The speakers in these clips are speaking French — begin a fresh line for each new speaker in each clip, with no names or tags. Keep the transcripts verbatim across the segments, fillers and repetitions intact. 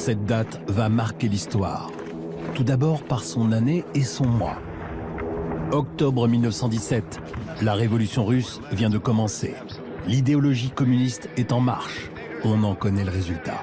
Cette date va marquer l'histoire. Tout d'abord par son année et son mois. Octobre mille neuf cent dix-sept, la révolution russe vient de commencer. L'idéologie communiste est en marche. On en connaît le résultat.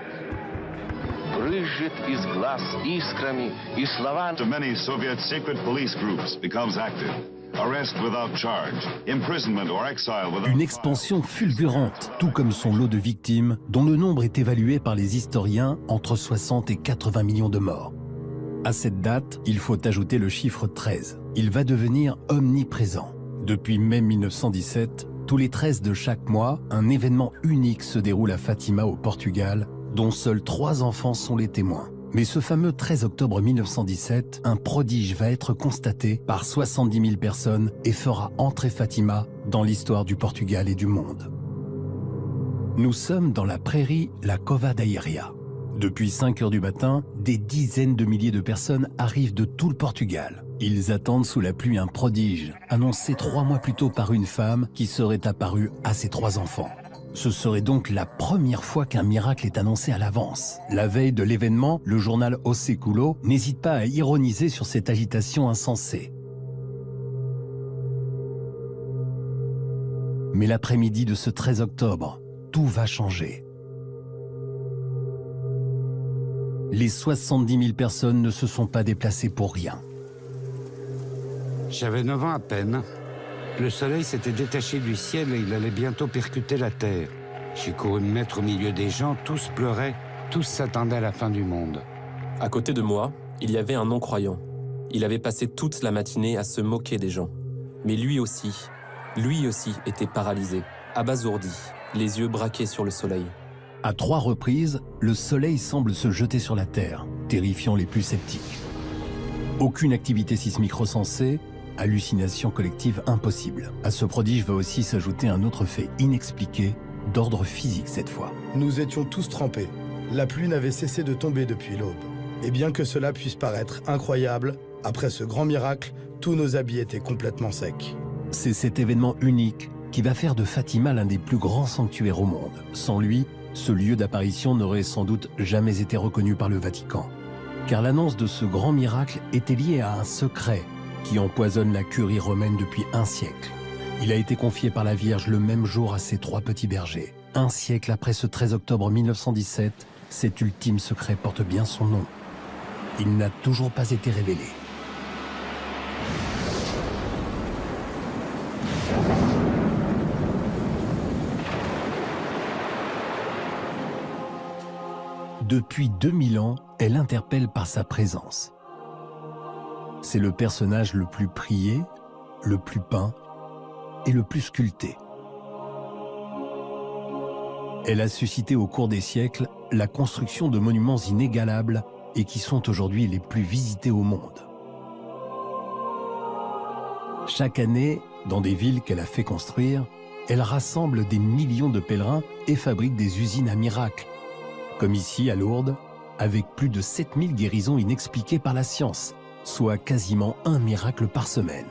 To many Soviet secret police groups becomes active. Arrest without charge, imprisonment or exile without...
Une expansion fulgurante, tout comme son lot de victimes, dont le nombre est évalué par les historiens entre soixante et quatre-vingts millions de morts. À cette date, il faut ajouter le chiffre treize. Il va devenir omniprésent. Depuis mai mille neuf cent dix-sept, tous les treize de chaque mois, un événement unique se déroule à Fatima au Portugal, dont seuls trois enfants sont les témoins. Mais ce fameux treize octobre mille neuf cent dix-sept, un prodige va être constaté par soixante-dix mille personnes et fera entrer Fatima dans l'histoire du Portugal et du monde. Nous sommes dans la prairie La Cova da Iria. Depuis cinq heures du matin, des dizaines de milliers de personnes arrivent de tout le Portugal. Ils attendent sous la pluie un prodige, annoncé trois mois plus tôt par une femme qui serait apparue à ses trois enfants. Ce serait donc la première fois qu'un miracle est annoncé à l'avance. La veille de l'événement, le journal O Século n'hésite pas à ironiser sur cette agitation insensée. Mais l'après-midi de ce treize octobre, tout va changer. Les soixante-dix mille personnes ne se sont pas déplacées pour rien.
J'avais neuf ans à peine. Le soleil s'était détaché du ciel et il allait bientôt percuter la terre. J'ai couru me mettre au milieu des gens, tous pleuraient, tous s'attendaient à la fin du monde.
À côté de moi, il y avait un non-croyant. Il avait passé toute la matinée à se moquer des gens. Mais lui aussi, lui aussi était paralysé, abasourdi, les yeux braqués sur le soleil.
À trois reprises, le soleil semble se jeter sur la Terre, terrifiant les plus sceptiques. Aucune activité sismique recensée, hallucination collective impossible. À ce prodige va aussi s'ajouter un autre fait inexpliqué, d'ordre physique cette fois.
Nous étions tous trempés. La pluie n'avait cessé de tomber depuis l'aube. Et bien que cela puisse paraître incroyable, après ce grand miracle, tous nos habits étaient complètement secs.
C'est cet événement unique qui va faire de Fatima l'un des plus grands sanctuaires au monde. Sans lui, ce lieu d'apparition n'aurait sans doute jamais été reconnu par le Vatican. Car l'annonce de ce grand miracle était liée à un secret qui empoisonne la curie romaine depuis un siècle. Il a été confié par la Vierge le même jour à ses trois petits bergers. Un siècle après ce treize octobre mille neuf cent dix-sept, cet ultime secret porte bien son nom. Il n'a toujours pas été révélé. Depuis deux mille ans, elle interpelle par sa présence. C'est le personnage le plus prié, le plus peint et le plus sculpté. Elle a suscité au cours des siècles la construction de monuments inégalables et qui sont aujourd'hui les plus visités au monde. Chaque année, dans des villes qu'elle a fait construire, elle rassemble des millions de pèlerins et fabrique des usines à miracles, comme ici à Lourdes, avec plus de sept mille guérisons inexpliquées par la science, soit quasiment un miracle par semaine.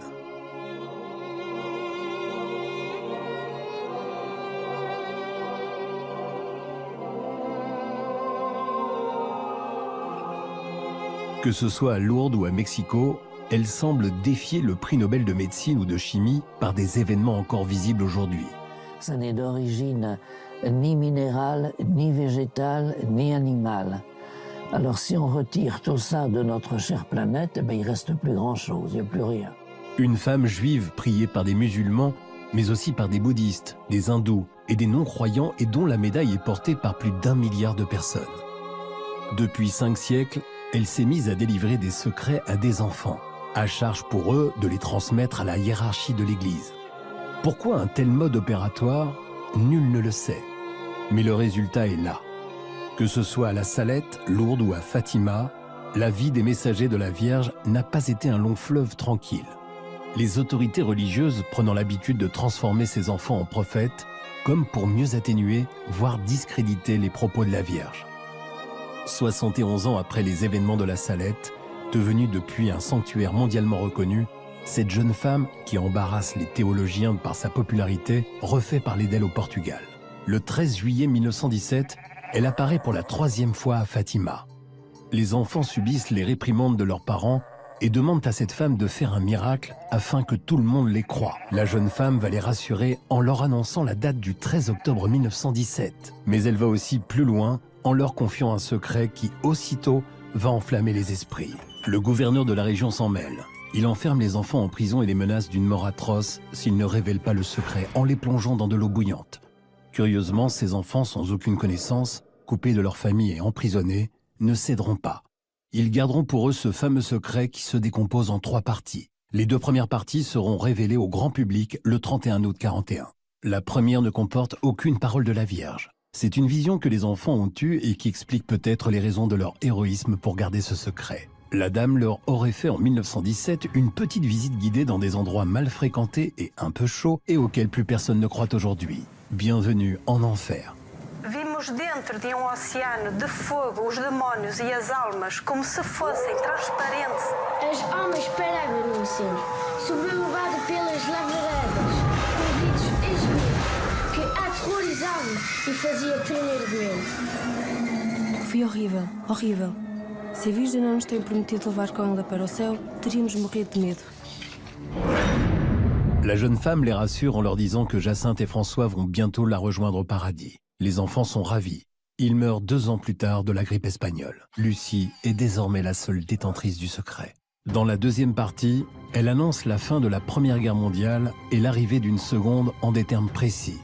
Que ce soit à Lourdes ou à Mexico, elle semble défier le prix Nobel de médecine ou de chimie par des événements encore visibles aujourd'hui.
Ça n'est d'origine ni minérale, ni végétale, ni animale. Alors si on retire tout ça de notre chère planète, eh bien, il ne reste plus grand-chose, il n'y a plus rien.
Une femme juive priée par des musulmans, mais aussi par des bouddhistes, des hindous et des non-croyants et dont la médaille est portée par plus d'un milliard de personnes. Depuis cinq siècles, elle s'est mise à délivrer des secrets à des enfants, à charge pour eux de les transmettre à la hiérarchie de l'Église. Pourquoi un tel mode opératoire? Nul ne le sait. Mais le résultat est là. Que ce soit à la Salette, Lourdes ou à Fatima, la vie des messagers de la Vierge n'a pas été un long fleuve tranquille. Les autorités religieuses prenant l'habitude de transformer ces enfants en prophètes, comme pour mieux atténuer, voire discréditer les propos de la Vierge. soixante et onze ans après les événements de la Salette, devenue depuis un sanctuaire mondialement reconnu, cette jeune femme, qui embarrasse les théologiens par sa popularité, refait parler d'elle au Portugal. Le treize juillet mille neuf cent dix-sept, elle apparaît pour la troisième fois à Fatima. Les enfants subissent les réprimandes de leurs parents et demandent à cette femme de faire un miracle afin que tout le monde les croie. La jeune femme va les rassurer en leur annonçant la date du treize octobre mille neuf cent dix-sept. Mais elle va aussi plus loin en leur confiant un secret qui, aussitôt, va enflammer les esprits. Le gouverneur de la région s'en mêle. Il enferme les enfants en prison et les menace d'une mort atroce s'ils ne révèlent pas le secret en les plongeant dans de l'eau bouillante. Curieusement, ces enfants sans aucune connaissance, coupés de leur famille et emprisonnés, ne céderont pas. Ils garderont pour eux ce fameux secret qui se décompose en trois parties. Les deux premières parties seront révélées au grand public le trente et un août quarante et un. La première ne comporte aucune parole de la Vierge. C'est une vision que les enfants ont eue et qui explique peut-être les raisons de leur héroïsme pour garder ce secret. La dame leur aurait fait en mille neuf cent dix-sept une petite visite guidée dans des endroits mal fréquentés et un peu chauds et auxquels plus personne ne croit aujourd'hui. Bienvenue en enfer.
Vimos dentro de um oceano de fogo os demónios e as almas como se fossem transparentes.
As almas paravam no incêndio, sobrevivado pelas lavaredas, perdidos esmios, que aterrorizavam e faziam tremer de medo.
Foi horrível, horrível. Se a Virgem não nos tem prometido levar com ela para o céu, teríamos morrido de medo.
La jeune femme les rassure en leur disant que Jacinthe et François vont bientôt la rejoindre au paradis. Les enfants sont ravis. Ils meurent deux ans plus tard de la grippe espagnole. Lucie est désormais la seule détentrice du secret. Dans la deuxième partie, elle annonce la fin de la Première Guerre mondiale et l'arrivée d'une seconde en des termes précis.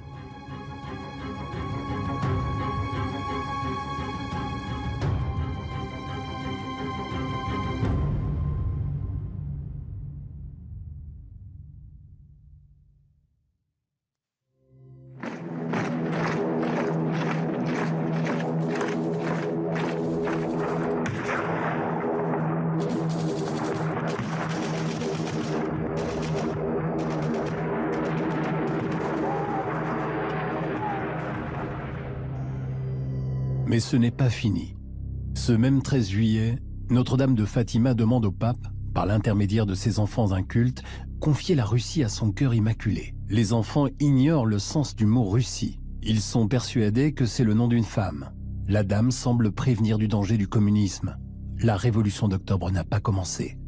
Mais ce n'est pas fini. Ce même treize juillet, Notre-Dame de Fatima demande au pape, par l'intermédiaire de ses enfants incultes, confier la Russie à son cœur immaculé. Les enfants ignorent le sens du mot Russie. Ils sont persuadés que c'est le nom d'une femme. La dame semble prévenir du danger du communisme. La révolution d'octobre n'a pas commencé.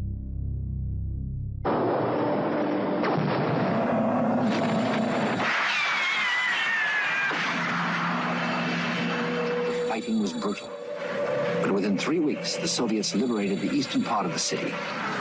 Fighting was brutal, but within three weeks, the Soviets liberated the eastern part of the city.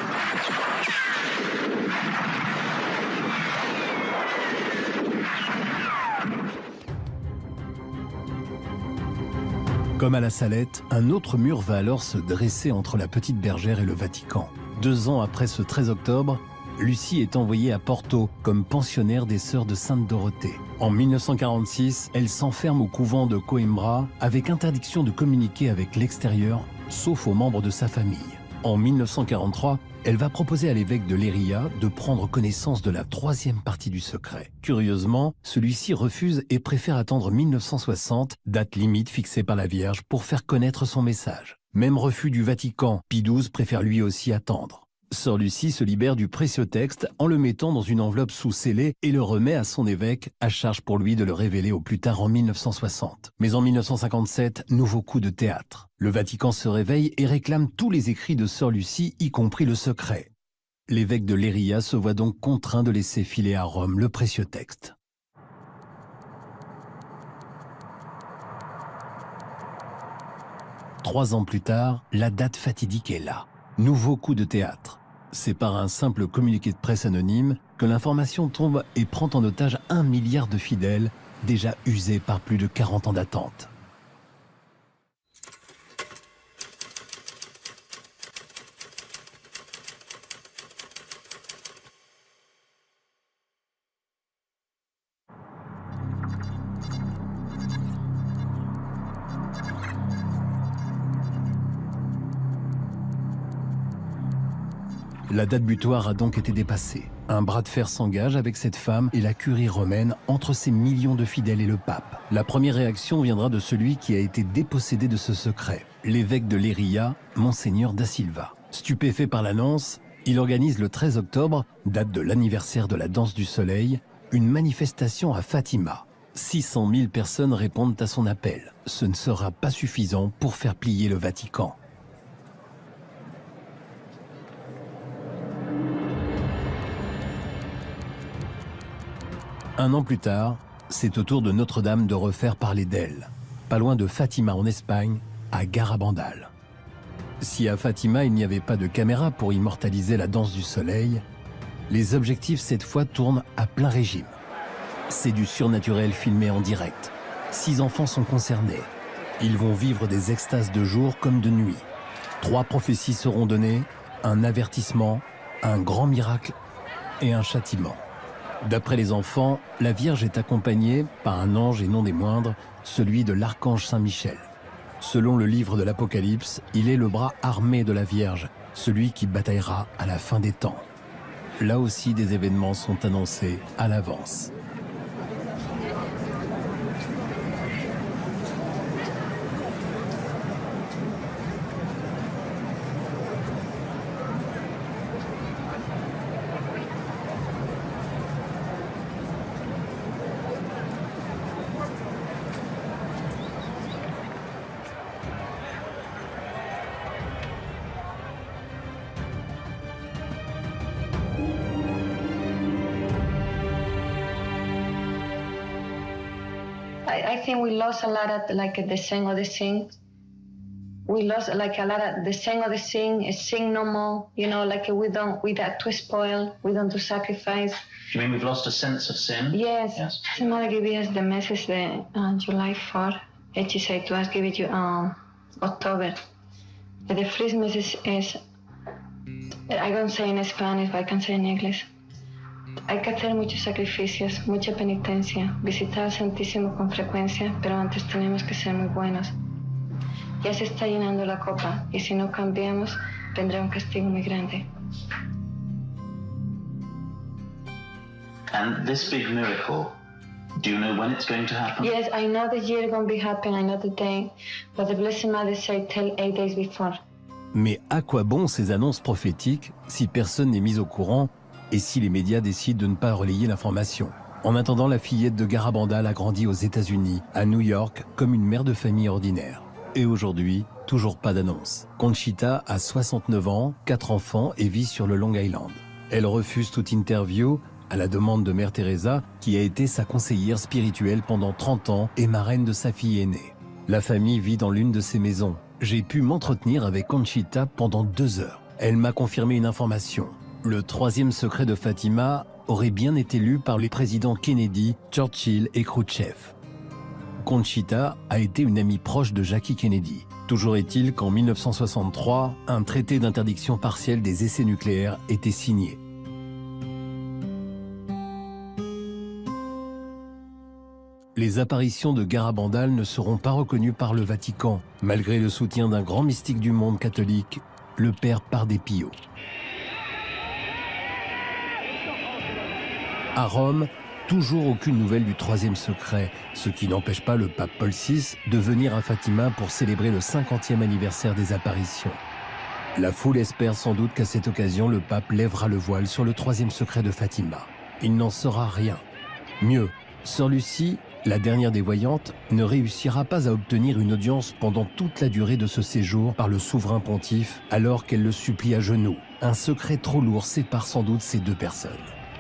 Comme à la Salette, un autre mur va alors se dresser entre la Petite Bergère et le Vatican. Deux ans après ce treize octobre, Lucie est envoyée à Porto comme pensionnaire des Sœurs de Sainte-Dorothée. En mille neuf cent quarante-six, elle s'enferme au couvent de Coimbra avec interdiction de communiquer avec l'extérieur, sauf aux membres de sa famille. En mille neuf cent quarante-trois, elle va proposer à l'évêque de Leiria de prendre connaissance de la troisième partie du secret. Curieusement, celui-ci refuse et préfère attendre mille neuf cent soixante, date limite fixée par la Vierge, pour faire connaître son message. Même refus du Vatican, Pie douze préfère lui aussi attendre. Sœur Lucie se libère du précieux texte en le mettant dans une enveloppe sous-scellée et le remet à son évêque, à charge pour lui de le révéler au plus tard en mille neuf cent soixante. Mais en mille neuf cent cinquante-sept, nouveau coup de théâtre. Le Vatican se réveille et réclame tous les écrits de Sœur Lucie, y compris le secret. L'évêque de Leiria se voit donc contraint de laisser filer à Rome le précieux texte. Trois ans plus tard, la date fatidique est là. Nouveau coup de théâtre. C'est par un simple communiqué de presse anonyme que l'information tombe et prend en otage un milliard de fidèles, déjà usés par plus de quarante ans d'attente. La date butoir a donc été dépassée. Un bras de fer s'engage avec cette femme et la curie romaine entre ces millions de fidèles et le pape. La première réaction viendra de celui qui a été dépossédé de ce secret, l'évêque de Leiria, Monseigneur da Silva. Stupéfait par l'annonce, il organise le treize octobre, date de l'anniversaire de la danse du soleil, une manifestation à Fatima. six cent mille personnes répondent à son appel. Ce ne sera pas suffisant pour faire plier le Vatican. Un an plus tard, c'est au tour de Notre-Dame de refaire parler d'elle. Pas loin de Fatima en Espagne, à Garabandal. Si à Fatima il n'y avait pas de caméra pour immortaliser la danse du soleil, les objectifs cette fois tournent à plein régime. C'est du surnaturel filmé en direct. Six enfants sont concernés. Ils vont vivre des extases de jour comme de nuit. Trois prophéties seront données, un avertissement, un grand miracle et un châtiment. D'après les enfants, la Vierge est accompagnée par un ange et non des moindres, celui de l'archange Saint-Michel. Selon le livre de l'Apocalypse, il est le bras armé de la Vierge, celui qui bataillera à la fin des temps. Là aussi, des événements sont annoncés à l'avance.
I think we lost a lot of like the saying of the sing. We lost like a lot of the saying of the sing is sing no more. You know, like we don't we don't to spoil, we don't do sacrifice.
Do you mean we've lost a sense of sin?
Yes.
Yes.
Somebody gave us the message the uh, July fourth. And she said to us, give it to um October. The first message is I don't say in Spanish, but I can say in English. Hay que hacer muchos sacrificios, mucha penitencia, visitar al Santísimo con frecuencia, pero antes tenemos que ser muy buenos. Ya se está llenando la copa, y si no cambiamos, vendrá un castigo muy grande.
And this big miracle, do you know when it's going to happen?
Yes, I know the year going to be happening, I know the day, but the Blessed Mother said tell eight days before.
Mais à quoi bon ces annonces prophétiques si personne n'est mis au courant et si les médias décident de ne pas relayer l'information? En attendant, la fillette de Garabandal a grandi aux États-Unis, à New York, comme une mère de famille ordinaire. Et aujourd'hui, toujours pas d'annonce. Conchita a soixante-neuf ans, quatre enfants et vit sur le Long Island. Elle refuse toute interview à la demande de Mère Teresa, qui a été sa conseillère spirituelle pendant trente ans et marraine de sa fille aînée. La famille vit dans l'une de ces maisons. J'ai pu m'entretenir avec Conchita pendant deux heures. Elle m'a confirmé une information. Le troisième secret de Fatima aurait bien été lu par les présidents Kennedy, Churchill et Khrouchtchev. Conchita a été une amie proche de Jackie Kennedy. Toujours est-il qu'en mille neuf cent soixante-trois, un traité d'interdiction partielle des essais nucléaires était signé. Les apparitions de Garabandal ne seront pas reconnues par le Vatican, malgré le soutien d'un grand mystique du monde catholique, le père Pardépio. À Rome, toujours aucune nouvelle du troisième secret, ce qui n'empêche pas le pape Paul six de venir à Fatima pour célébrer le cinquantième anniversaire des apparitions. La foule espère sans doute qu'à cette occasion, le pape lèvera le voile sur le troisième secret de Fatima. Il n'en saura rien. Mieux, Sœur Lucie, la dernière des voyantes, ne réussira pas à obtenir une audience pendant toute la durée de ce séjour par le souverain pontife, alors qu'elle le supplie à genoux. Un secret trop lourd sépare sans doute ces deux personnes.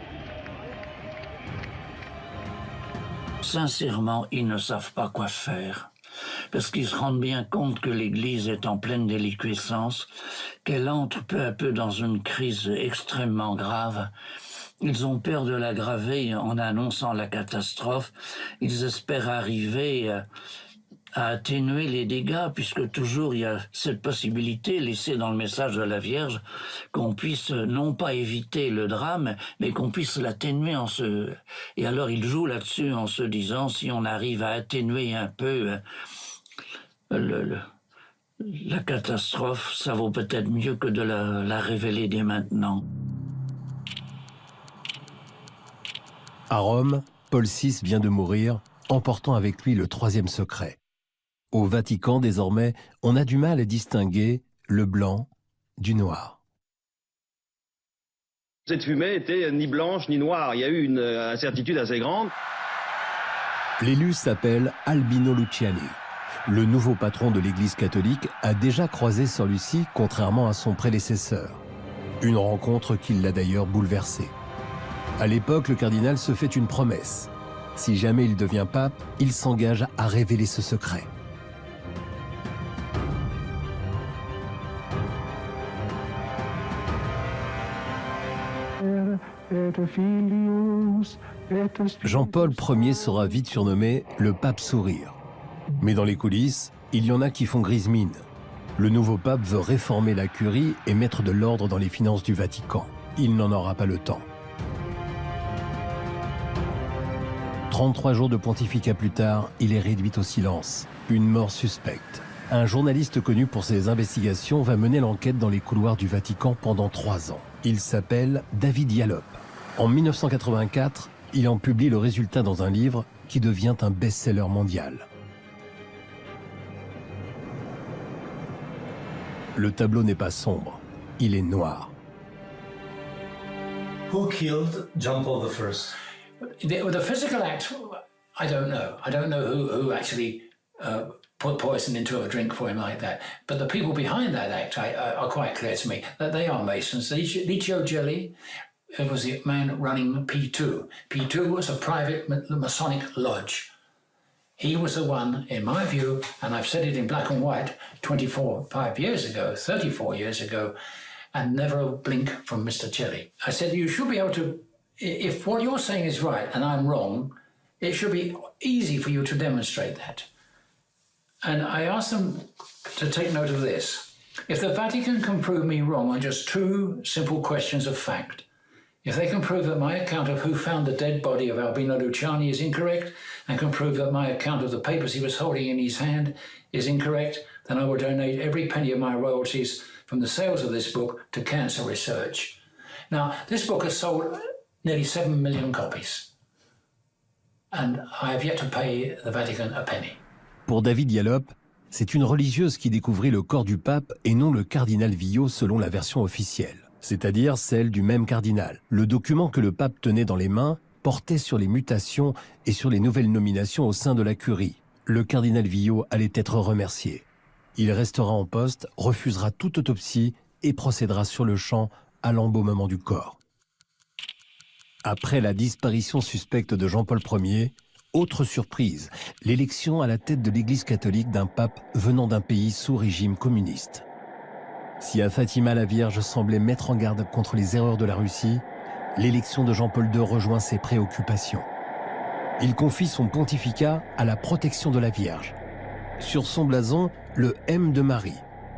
Sincèrement, ils ne savent pas quoi faire. Parce qu'ils se rendent bien compte que l'Église est en pleine déliquescence, qu'elle entre peu à peu dans une crise extrêmement grave. Ils ont peur de l'aggraver en annonçant la catastrophe. Ils espèrent arriver à, à atténuer les dégâts, puisque toujours il y a cette possibilité laissée dans le message de la Vierge qu'on puisse non pas éviter le drame, mais qu'on puisse l'atténuer en se... Et alors ils jouent là-dessus en se disant, si on arrive à atténuer un peu le, le, la catastrophe, ça vaut peut-être mieux que de la, la révéler dès maintenant.
À Rome, Paul six vient de mourir, emportant avec lui le troisième secret. Au Vatican, désormais, on a du mal à distinguer le blanc du noir.
Cette fumée était ni blanche ni noire. Il y a eu une incertitude assez grande.
L'élu s'appelle Albino Luciani. Le nouveau patron de l'Église catholique a déjà croisé Sœur Lucie, contrairement à son prédécesseur. Une rencontre qui l'a d'ailleurs bouleversé. À l'époque, le cardinal se fait une promesse. Si jamais il devient pape, il s'engage à révéler ce secret. Jean-Paul Ier sera vite surnommé le pape sourire. Mais dans les coulisses, il y en a qui font grise mine. Le nouveau pape veut réformer la curie et mettre de l'ordre dans les finances du Vatican. Il n'en aura pas le temps. trente-trois jours de pontificat plus tard, il est réduit au silence. Une mort suspecte. Un journaliste connu pour ses investigations va mener l'enquête dans les couloirs du Vatican pendant trois ans. Il s'appelle David Yallop. En mille neuf cent quatre-vingt-quatre, il en publie le résultat dans un livre qui devient un best-seller mondial. Le tableau n'est pas sombre, il est noir.
Who killed John Paul the First? The, the physical act, I don't know. I don't know who, who actually uh, put poison into a drink for him like that. But the people behind that act I, uh, are quite clear to me that they are Masons. Licio Gelli was the man running P two. P two was a private Masonic lodge. He was the one, in my view, and I've said it in black and white twenty-four, five years ago, thirty-four years ago, and never a blink from Mister Gelli. I said, you should be able to, if what you're saying is right and I'm wrong, it should be easy for you to demonstrate that. And I asked them to take note of this. If the Vatican can prove me wrong on just two simple questions of fact, if they can prove that my account of who found the dead body of Albino Luciani is incorrect, and can prove that my account of the papers he was holding in his hand is incorrect, then I will donate every penny of my royalties from the sales of this book to cancer research. Now, this book has sold nearly seven million copies, and I have yet to pay the Vatican a penny.
Pour David Yallop, c'est une religieuse qui découvrit le corps du pape et non le cardinal Villot selon la version officielle, c'est-à-dire celle du même cardinal. Le document que le pape tenait dans les mains portait sur les mutations et sur les nouvelles nominations au sein de la curie. Le cardinal Villot allait être remercié. Il restera en poste, refusera toute autopsie et procédera sur le champ à l'embaumement du corps. Après la disparition suspecte de Jean-Paul Ier, autre surprise, l'élection à la tête de l'Église catholique d'un pape venant d'un pays sous régime communiste. Si à Fatima la Vierge semblait mettre en garde contre les erreurs de la Russie, l'élection de Jean-Paul deux rejoint ses préoccupations. Il confie son pontificat à la protection de la Vierge. Sur son blason, le M de Marie.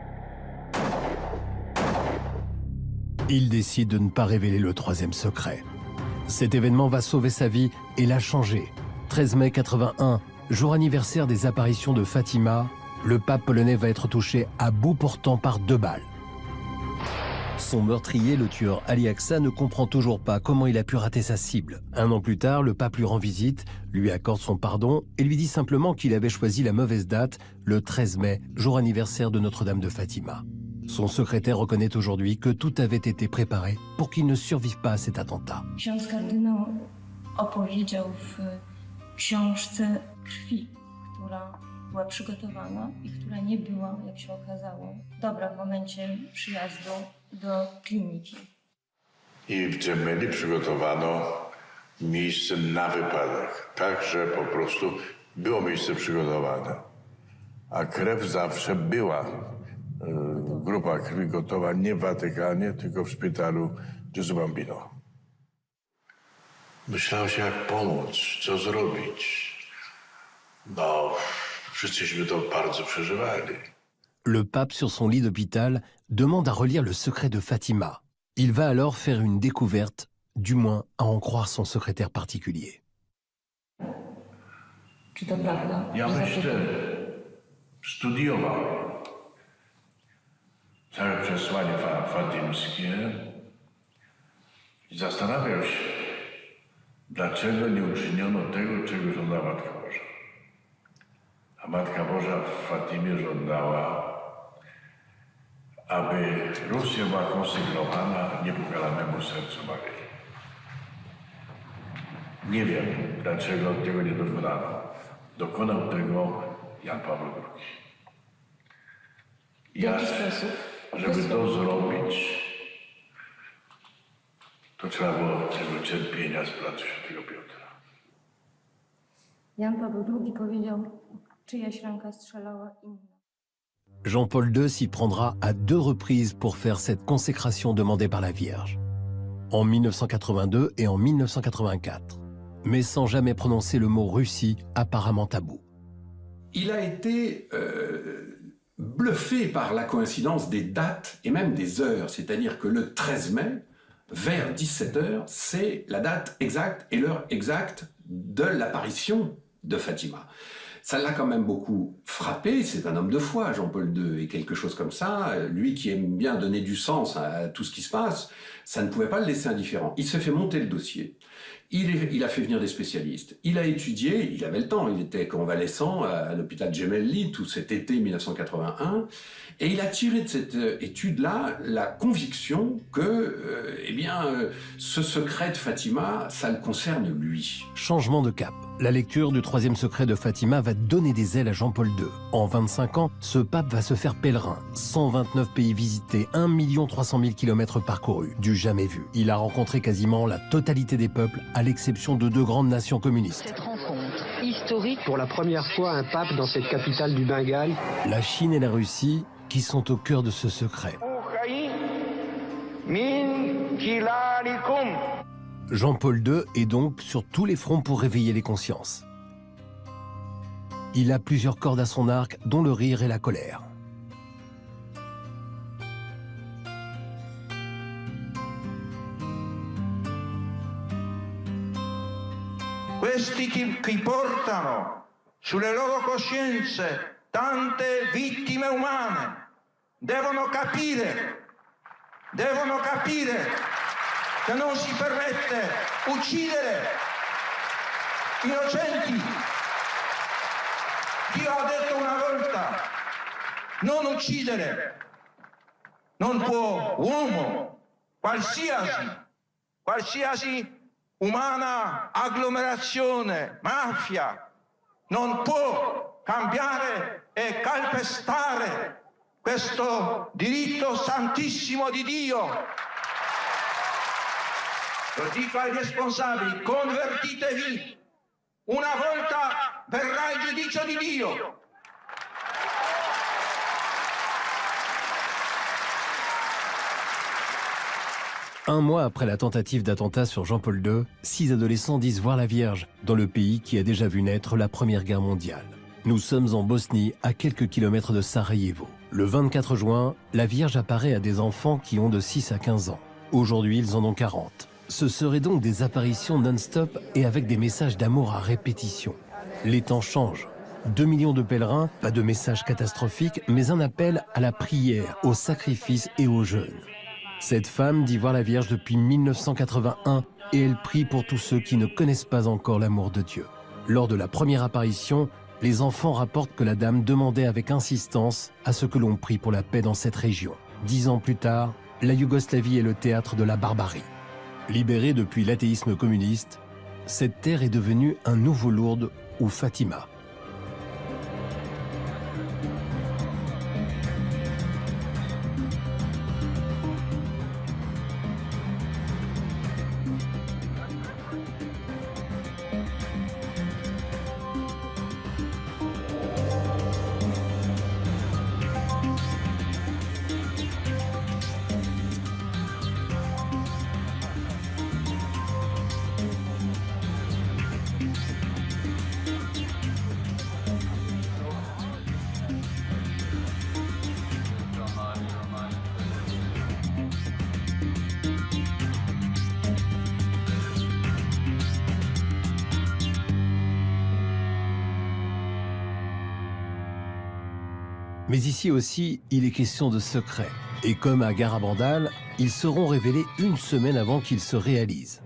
Il décide de ne pas révéler le troisième secret. Cet événement va sauver sa vie et la changer. treize mai quatre-vingt-un, jour anniversaire des apparitions de Fatima, le pape polonais va être touché à bout portant par deux balles. Son meurtrier, le tueur Ali Aqsa, ne comprend toujours pas comment il a pu rater sa cible. Un an plus tard, le pape lui rend visite, lui accorde son pardon et lui dit simplement qu'il avait choisi la mauvaise date, le treize mai, jour anniversaire de Notre-Dame de Fatima. Son secrétaire reconnaît aujourd'hui que tout avait été préparé pour qu'il ne survive pas à cet attentat.
Ksiądz kardynał opowiedział w książce krwi, która była przygotowana i która nie była, jak się okazało, dobra w momencie przyjazdu do kliniki.
I w Gemelli przygotowano miejsce na wypadek, tak, że po prostu było miejsce przygotowane. A krew zawsze była, e, grupa krwi gotowa nie w Watykanie, tylko w szpitalu Gesù Bambino. Myślało się, jak pomóc, co zrobić. No, wszyscyśmy to bardzo przeżywali.
Le pape, sur son lit d'hôpital, demande à relire le secret de Fatima. Il va alors faire une découverte, du moins à en croire son secrétaire particulier.
Ja myślę, studiował całe przesłanie fatimskie i zastanawiał się, dlaczego nie uczyniono tego, czego żądała Matka Boża. A Matka Boża w Fatimie żądała, aby Rosja była konsekrowana niepokalanemu sercu Maryi. Nie wiem, dlaczego tego nie dokonano. Dokonał tego Jan Paweł drugi. Ja, żeby to zrobić, To trzeba było tego cierpienia z placu Świętego Piotra.
Jan Paweł drugi powiedział, czyjaś ręka strzelała inna.
Jean-Paul deux s'y prendra à deux reprises pour faire cette consécration demandée par la Vierge. En mille neuf cent quatre-vingt-deux et en mille neuf cent quatre-vingt-quatre. Mais sans jamais prononcer le mot Russie, apparemment tabou.
Il a été euh, bluffé par la coïncidence des dates et même des heures. C'est-à-dire que le treize mai, vers dix-sept heures, c'est la date exacte et l'heure exacte de l'apparition de Fatima. Ça l'a quand même beaucoup frappé, c'est un homme de foi, Jean-Paul deux, et quelque chose comme ça, lui qui aime bien donner du sens à tout ce qui se passe, ça ne pouvait pas le laisser indifférent. Il s'est fait monter le dossier, il, est, il a fait venir des spécialistes, il a étudié, il avait le temps, il était convalescent à l'hôpital Gemelli tout cet été mille neuf cent quatre-vingt-un, et il a tiré de cette étude-là la conviction que, euh, eh bien, euh, ce secret de Fatima, ça le concerne lui.
Changement de cap. La lecture du troisième secret de Fatima va donner des ailes à Jean-Paul deux. En vingt-cinq ans, ce pape va se faire pèlerin. cent vingt-neuf pays visités, un million trois cent mille kilomètres parcourus, du jamais vu. Il a rencontré quasiment la totalité des peuples, à l'exception de deux grandes nations communistes.
Cette rencontre historique. Pour la première fois, un pape dans cette capitale du Bengale.
La Chine et la Russie qui sont au cœur de ce secret. Jean-Paul deux est donc sur tous les fronts pour réveiller les consciences. Il a plusieurs cordes à son arc, dont le rire et la colère.
Questi che portano sulle loro coscienze tante vittime umane devono capire, devono capire che non si permette uccidere innocenti. Dio ha detto una volta, non uccidere. Non può uomo, qualsiasi, qualsiasi umana agglomerazione, mafia, non può cambiare e calpestare questo diritto santissimo di Dio. Lo dico ai responsabili, convertitevi, una volta verrà il giudizio di Dio.
Un mois après la tentative d'attentat sur Jean-Paul deux, six adolescents disent voir la Vierge dans le pays qui a déjà vu naître la Première Guerre mondiale. Nous sommes en Bosnie, à quelques kilomètres de Sarajevo. Le vingt-quatre juin, la Vierge apparaît à des enfants qui ont de six à quinze ans. Aujourd'hui, ils en ont quarante. Ce seraient donc des apparitions non-stop et avec des messages d'amour à répétition. Les temps changent. Deux millions de pèlerins, pas de message catastrophique, mais un appel à la prière, au sacrifice et au jeûne. Cette femme dit voir la Vierge depuis mille neuf cent quatre-vingt-un et elle prie pour tous ceux qui ne connaissent pas encore l'amour de Dieu. Lors de la première apparition, les enfants rapportent que la dame demandait avec insistance à ce que l'on prie pour la paix dans cette région. Dix ans plus tard, la Yougoslavie est le théâtre de la barbarie. Libérée depuis l'athéisme communiste, cette terre est devenue un nouveau Lourdes ou Fatima. Mais ici aussi, il est question de secret. Et comme à Garabandal, ils seront révélés une semaine avant qu'ils se réalisent.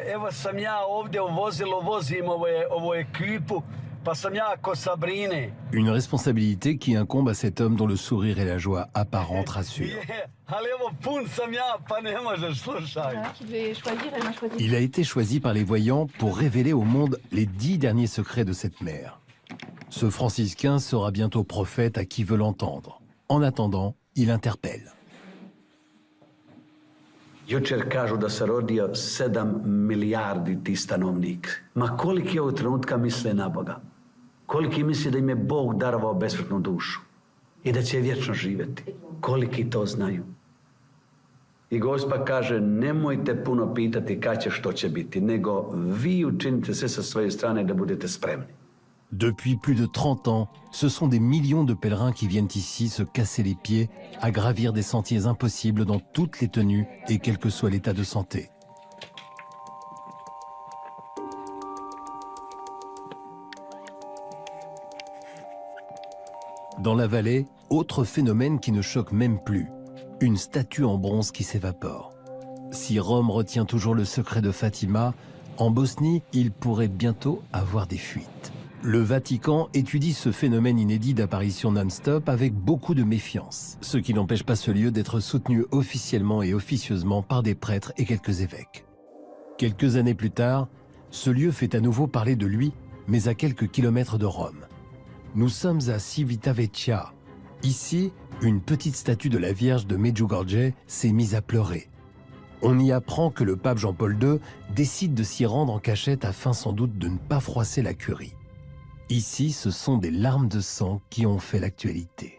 Une responsabilité qui incombe à cet homme dont le sourire et la joie apparente rassurent. Il a été choisi par les voyants pour révéler au monde les dix derniers secrets de cette mère. Ce franciscain sera bientôt prophète à qui veut l'entendre. En attendant, il interpelle.
Jučer kažu da se rodio sedam milijardi ti stanovnik. Ma koliki ovog trenutka misle na Boga? Koliki misle da im je Bog darovao besmrtnu dušu i da će vječno živjeti? Koliki to znaju? I Gospa kaže, nemojte puno pitati kad će, što će biti, nego vi učinite sve sa svoje strane da budete spremni.
Depuis plus de trente ans, ce sont des millions de pèlerins qui viennent ici se casser les pieds à gravir des sentiers impossibles dans toutes les tenues et quel que soit l'état de santé. Dans la vallée, autre phénomène qui ne choque même plus, une statue en bronze qui s'évapore. Si Rome retient toujours le secret de Fatima, en Bosnie, il pourrait bientôt avoir des fuites. Le Vatican étudie ce phénomène inédit d'apparition non-stop avec beaucoup de méfiance, ce qui n'empêche pas ce lieu d'être soutenu officiellement et officieusement par des prêtres et quelques évêques. Quelques années plus tard, ce lieu fait à nouveau parler de lui, mais à quelques kilomètres de Rome. Nous sommes à Civitavecchia. Ici, une petite statue de la Vierge de Medjugorje s'est mise à pleurer. On y apprend que le pape Jean-Paul deux décide de s'y rendre en cachette afin sans doute de ne pas froisser la curie. Ici, ce sont des larmes de sang qui ont fait l'actualité.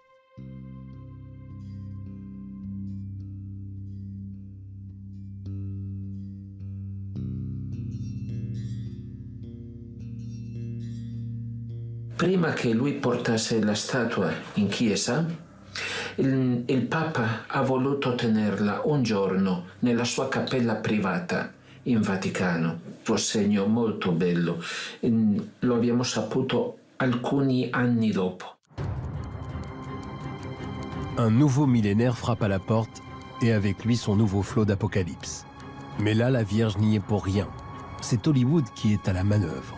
Prima che lui portasse la statua in chiesa, il, il Papa ha voluto tenerla un giorno nella sua cappella privata in Vaticano. Un segno molto bello. Lo abbiamo saputo alcuni anni dopo.
Un nouveau millénaire frappe à la porte et avec lui son nouveau flot d'apocalypse. Mais là, la Vierge n'y est pour rien. C'est Hollywood qui est à la manœuvre.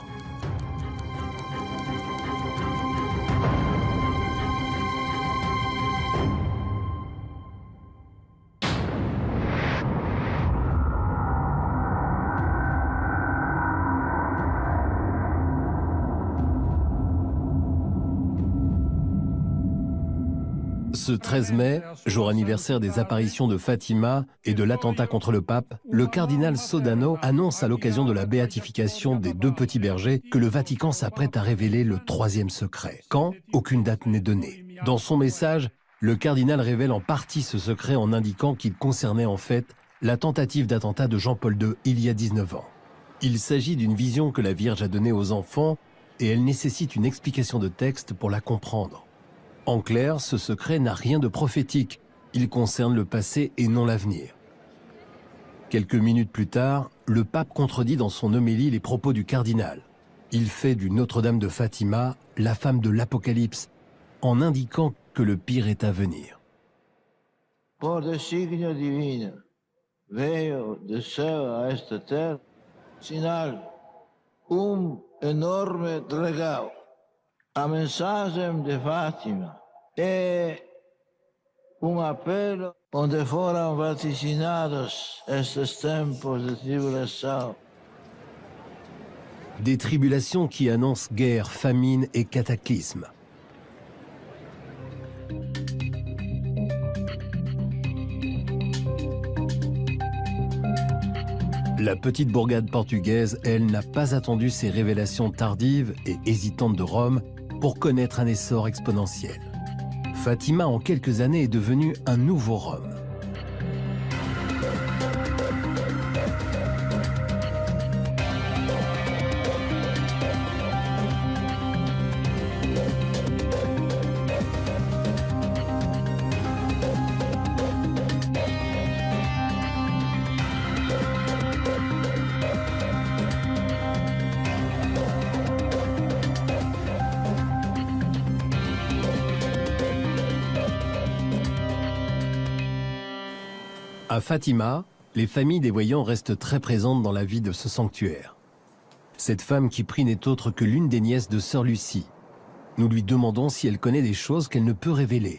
Ce treize mai, jour anniversaire des apparitions de Fatima et de l'attentat contre le pape, le cardinal Sodano annonce à l'occasion de la béatification des deux petits bergers que le Vatican s'apprête à révéler le troisième secret. Quand? Aucune date n'est donnée. Dans son message, le cardinal révèle en partie ce secret en indiquant qu'il concernait en fait la tentative d'attentat de Jean-Paul deux il y a dix-neuf ans. Il s'agit d'une vision que la Vierge a donnée aux enfants et elle nécessite une explication de texte pour la comprendre. En clair, ce secret n'a rien de prophétique. Il concerne le passé et non l'avenir. Quelques minutes plus tard, le pape contredit dans son homélie les propos du cardinal. Il fait du Notre-Dame de Fatima la femme de l'Apocalypse, en indiquant que le pire est à venir.
Por designio divino, veo de céu a esta terra, sinal, um enorme regalo. A mensagem de Fátima é um apelo onde foram vaticinados estes tempos de tribulação.
Des tribulations qui annoncent guerre, famine et cataclysme. La petite bourgade portugaise, elle, n'a pas attendu ces révélations tardives et hésitantes de Rome pour connaître un essor exponentiel. Fatima, en quelques années, est devenue un nouveau Rome. À Fatima, les familles des voyants restent très présentes dans la vie de ce sanctuaire. Cette femme qui prie n'est autre que l'une des nièces de Sœur Lucie. Nous lui demandons si elle connaît des choses qu'elle ne peut révéler.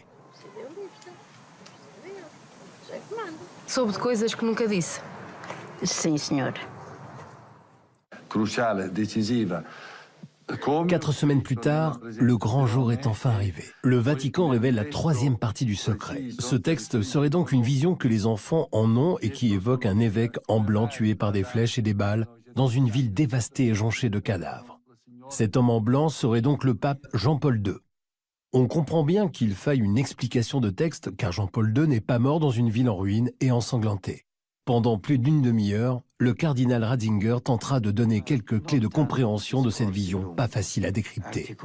Soube de coisas que nunca disse.
Sim, senhor.
Cruciale, decisiva,
Quatre semaines plus tard, le grand jour est enfin arrivé. Le Vatican révèle la troisième partie du secret. Ce texte serait donc une vision que les enfants en ont et qui évoque un évêque en blanc tué par des flèches et des balles dans une ville dévastée et jonchée de cadavres. Cet homme en blanc serait donc le pape Jean-Paul deux. On comprend bien qu'il faille une explication de texte car Jean-Paul deux n'est pas mort dans une ville en ruine et ensanglantée. Pendant plus d'une demi-heure, le cardinal Ratzinger tentera de donner quelques clés de compréhension de cette vision pas facile à décrypter.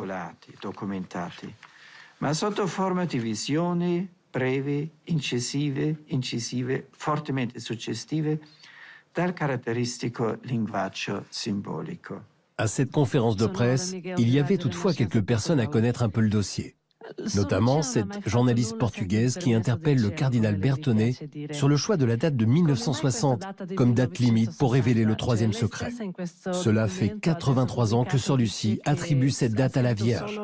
Ma sotto forma di visioni brevi, incisive, incisive, fortemente suggestive, dal caratteristico linguaggio simbolico.
À cette conférence de presse, il y avait toutefois quelques personnes à connaître un peu le dossier. Notamment cette journaliste portugaise qui interpelle le cardinal Bertonnet sur le choix de la date de mille neuf cent soixante comme date limite pour révéler le troisième secret. Cela fait quatre-vingt-trois ans que Sœur Lucie attribue cette date à la Vierge.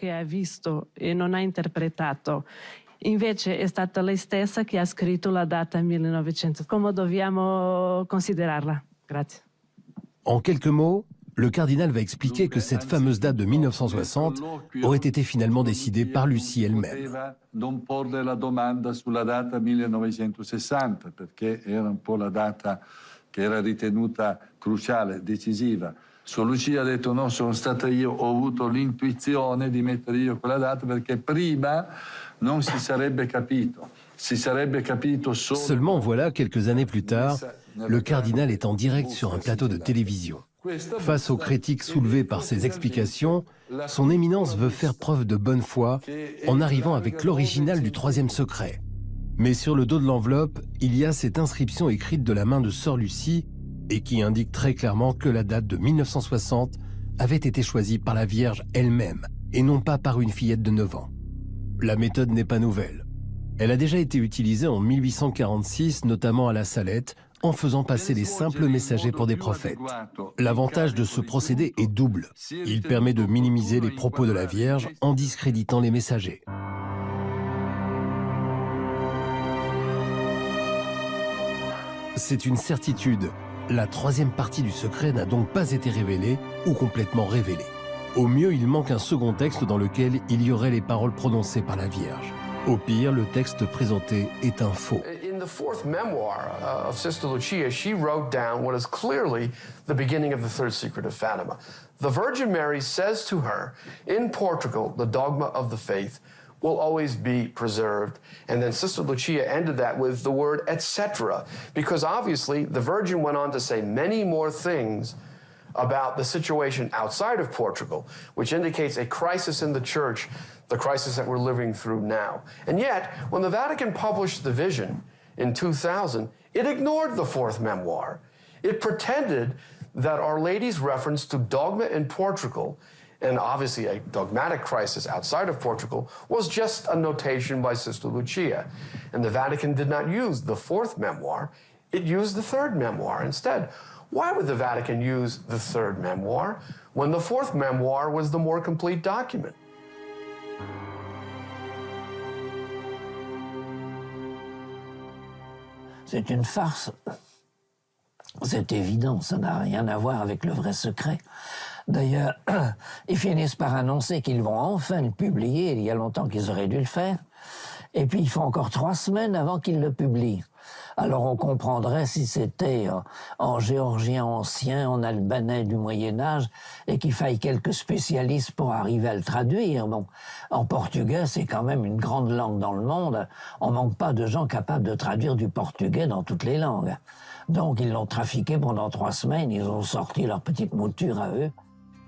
Invece è stata lei stessa che ha scritto la data millenovecento. Come dobbiamo considerarla? Grazie.
En quelques mots, le cardinal va expliquer que cette fameuse date de mille neuf cent soixante aurait été finalement décidée par Lucie elle-même.
Non porre la domanda sulla data millenovecentosessanta, perché era un po' la data che era ritenuta cruciale, decisiva. Sor Lucia ha detto no, sono stata io, ho avuto l'intuizione di mettere io quella data perché prima non si sarebbe capito. Si sarebbe capito solo...
Seulement voilà, quelques années plus tard, le cardinal est en direct sur un plateau de télévision. Face aux critiques soulevées par ses explications, son éminence veut faire preuve de bonne foi en arrivant avec l'original du troisième secret. Mais sur le dos de l'enveloppe, il y a cette inscription écrite de la main de Sœur Lucie et qui indique très clairement que la date de mille neuf cent soixante avait été choisie par la Vierge elle-même et non pas par une fillette de neuf ans. La méthode n'est pas nouvelle. Elle a déjà été utilisée en mille huit cent quarante-six, notamment à la Salette, en faisant passer les simples messagers pour des prophètes. L'avantage de ce procédé est double. Il permet de minimiser les propos de la Vierge en discréditant les messagers. C'est une certitude. La troisième partie du secret n'a donc pas été révélée ou complètement révélée. Au mieux, il manque un second texte dans lequel il y aurait les paroles prononcées par la Vierge. Au pire, le texte présenté est un faux.
In the fourth memoir uh, of Sister Lucia, she wrote down what is clearly the beginning of the third secret of Fatima. The Virgin Mary says to her, in Portugal, the dogma of the faith will always be preserved. And then Sister Lucia ended that with the word et cetera, because obviously the Virgin went on to say many more things about the situation outside of Portugal, which indicates a crisis in the church, the crisis that we're living through now. And yet, when the Vatican published the vision in two thousand, it ignored the fourth memoir. It pretended that Our Lady's reference to dogma in Portugal, and obviously a dogmatic crisis outside of Portugal, was just a notation by Sister Lucia. And the Vatican did not use the fourth memoir, it used the third memoir instead. Why would the Vatican use the third memoir when the fourth memoir was the more complete document?
C'est une farce. C'est évident, ça n'a rien à voir avec le vrai secret. D'ailleurs, ils finissent par annoncer qu'ils vont enfin le publier. Il y a longtemps qu'ils auraient dû le faire. Et puis, il faut encore trois semaines avant qu'ils le publient. Alors, on comprendrait si c'était en géorgien ancien, en albanais du Moyen-Âge, et qu'il faille quelques spécialistes pour arriver à le traduire. Bon, en portugais, c'est quand même une grande langue dans le monde. On manque pas de gens capables de traduire du portugais dans toutes les langues. Donc, ils l'ont trafiqué pendant trois semaines. Ils ont sorti leur petite mouture à eux.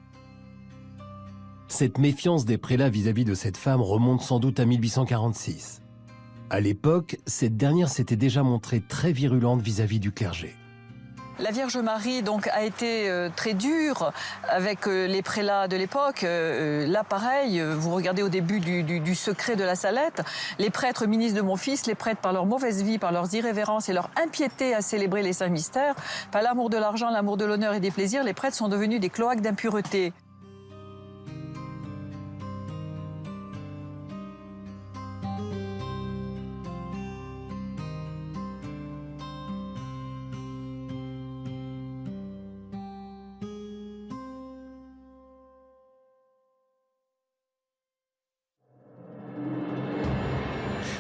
Cette méfiance des prélats vis-à-vis de cette femme remonte sans doute à mille huit cent quarante-six. À l'époque, cette dernière s'était déjà montrée très virulente vis-à-vis du clergé.
La Vierge Marie donc, a été euh, très dure avec euh, les prélats de l'époque. Euh, là, pareil, euh, vous regardez au début du, du, du secret de la Salette, les prêtres ministres de mon fils, les prêtres par leur mauvaise vie, par leurs irrévérences et leur impiété à célébrer les saints mystères, par l'amour de l'argent, l'amour de l'honneur et des plaisirs, les prêtres sont devenus des cloaques d'impureté.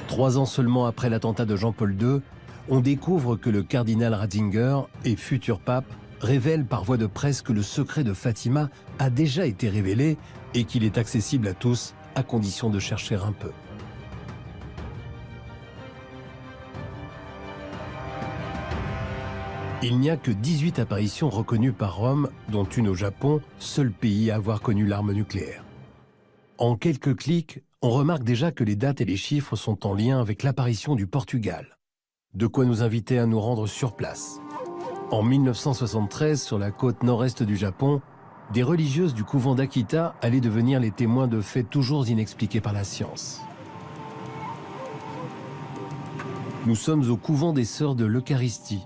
Trois ans seulement après l'attentat de Jean-Paul deux, on découvre que le cardinal Ratzinger et futur pape révèle par voie de presse que le secret de Fatima a déjà été révélé et qu'il est accessible à tous à condition de chercher un peu. Il n'y a que dix-huit apparitions reconnues par Rome, dont une au Japon, seul pays à avoir connu l'arme nucléaire. En quelques clics, on remarque déjà que les dates et les chiffres sont en lien avec l'apparition du Portugal. De quoi nous inviter à nous rendre sur place. En mille neuf cent soixante-treize, sur la côte nord-est du Japon, des religieuses du couvent d'Akita allaient devenir les témoins de faits toujours inexpliqués par la science. Nous sommes au couvent des Sœurs de l'Eucharistie.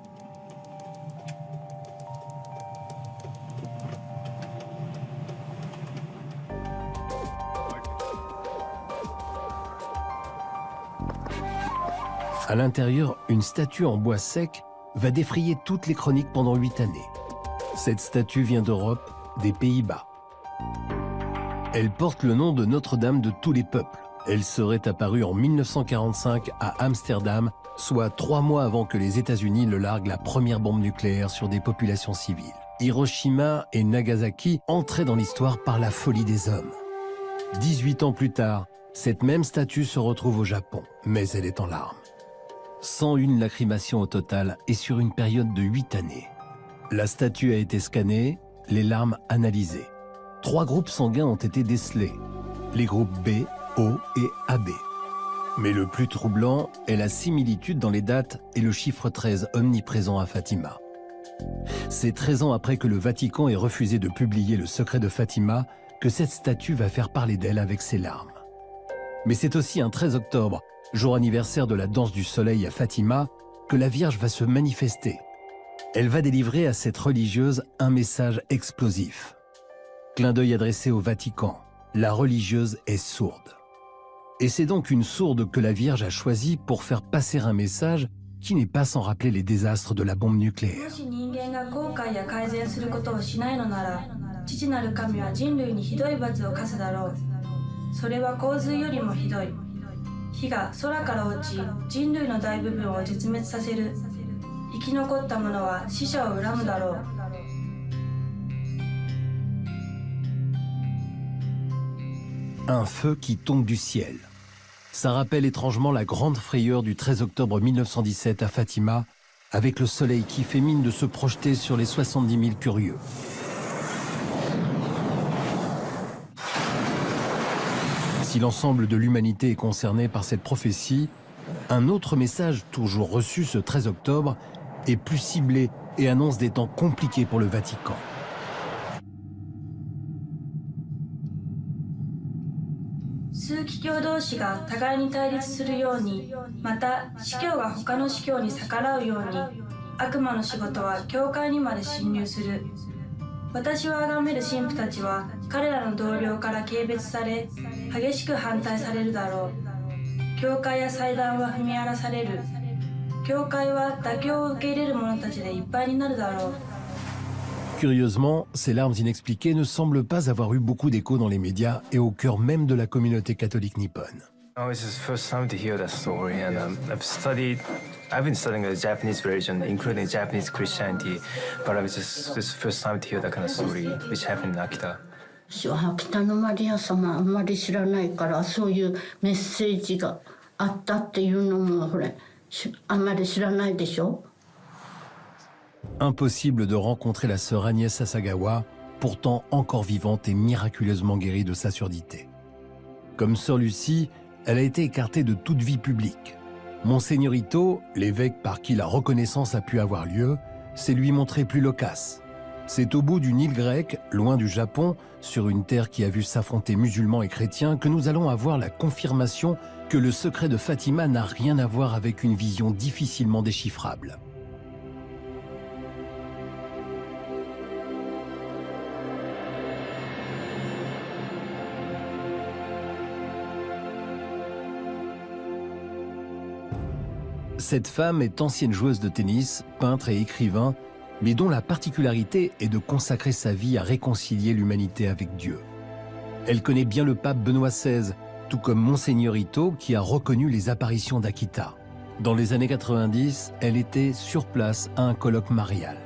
À l'intérieur, une statue en bois sec va défrayer toutes les chroniques pendant huit années. Cette statue vient d'Europe, des Pays-Bas. Elle porte le nom de Notre-Dame de tous les peuples. Elle serait apparue en mille neuf cent quarante-cinq à Amsterdam, soit trois mois avant que les États-Unis ne larguent la première bombe nucléaire sur des populations civiles. Hiroshima et Nagasaki entraient dans l'histoire par la folie des hommes. dix-huit ans plus tard, cette même statue se retrouve au Japon, mais elle est en larmes. cent une lacrymations au total et sur une période de huit années. La statue a été scannée, les larmes analysées. Trois groupes sanguins ont été décelés, les groupes B, O et A B. Mais le plus troublant est la similitude dans les dates et le chiffre treize omniprésent à Fatima. C'est treize ans après que le Vatican ait refusé de publier le secret de Fatima que cette statue va faire parler d'elle avec ses larmes. Mais c'est aussi un treize octobre, jour anniversaire de la danse du soleil à Fatima, que la Vierge va se manifester. Elle va délivrer à cette religieuse un message explosif. Clin d'œil adressé au Vatican, la religieuse est sourde. Et c'est donc une sourde que la Vierge a choisie pour faire passer un message qui n'est pas sans rappeler les désastres de la bombe nucléaire. Un feu qui tombe du ciel. Ça rappelle étrangement la grande frayeur du treize octobre mille neuf cent dix-sept à Fatima, avec le soleil qui fait mine de se projeter sur les soixante-dix mille curieux. Si l'ensemble de l'humanité est concerné par cette prophétie, un autre message, toujours reçu ce treize octobre, est plus ciblé et annonce des temps compliqués pour le Vatican. Curieusement, ces larmes inexpliquées ne semblent pas avoir eu beaucoup d'écho dans les médias et au cœur même de la communauté catholique nippone.
Oh, it's the first time to hear that story, and um, I've studied, I've been studying the Japanese version, including Japanese Christianity, but it's just this first time to hear that kind of story, which happened in Akita.
私は北のマリア様あんまり知らないからそういうメッセージがあったっていうのもほれあんまり知らないでしょ。
Impossible de rencontrer la sœur Agnès Sasagawa, pourtant encore vivante et miraculeusement guérie de sa surdité. Comme sœur Lucie, elle a été écartée de toute vie publique. Monseigneur Ito, l'évêque par qui la reconnaissance a pu avoir lieu, s'est lui montré plus loquace. C'est au bout d'une île grecque, loin du Japon, sur une terre qui a vu s'affronter musulmans et chrétiens, que nous allons avoir la confirmation que le secret de Fatima n'a rien à voir avec une vision difficilement déchiffrable. Cette femme est ancienne joueuse de tennis, peintre et écrivain, mais dont la particularité est de consacrer sa vie à réconcilier l'humanité avec Dieu. Elle connaît bien le pape Benoît seize tout comme Monseigneur Ito qui a reconnu les apparitions d'Akita. Dans les années quatre-vingt-dix, elle était sur place à un colloque marial.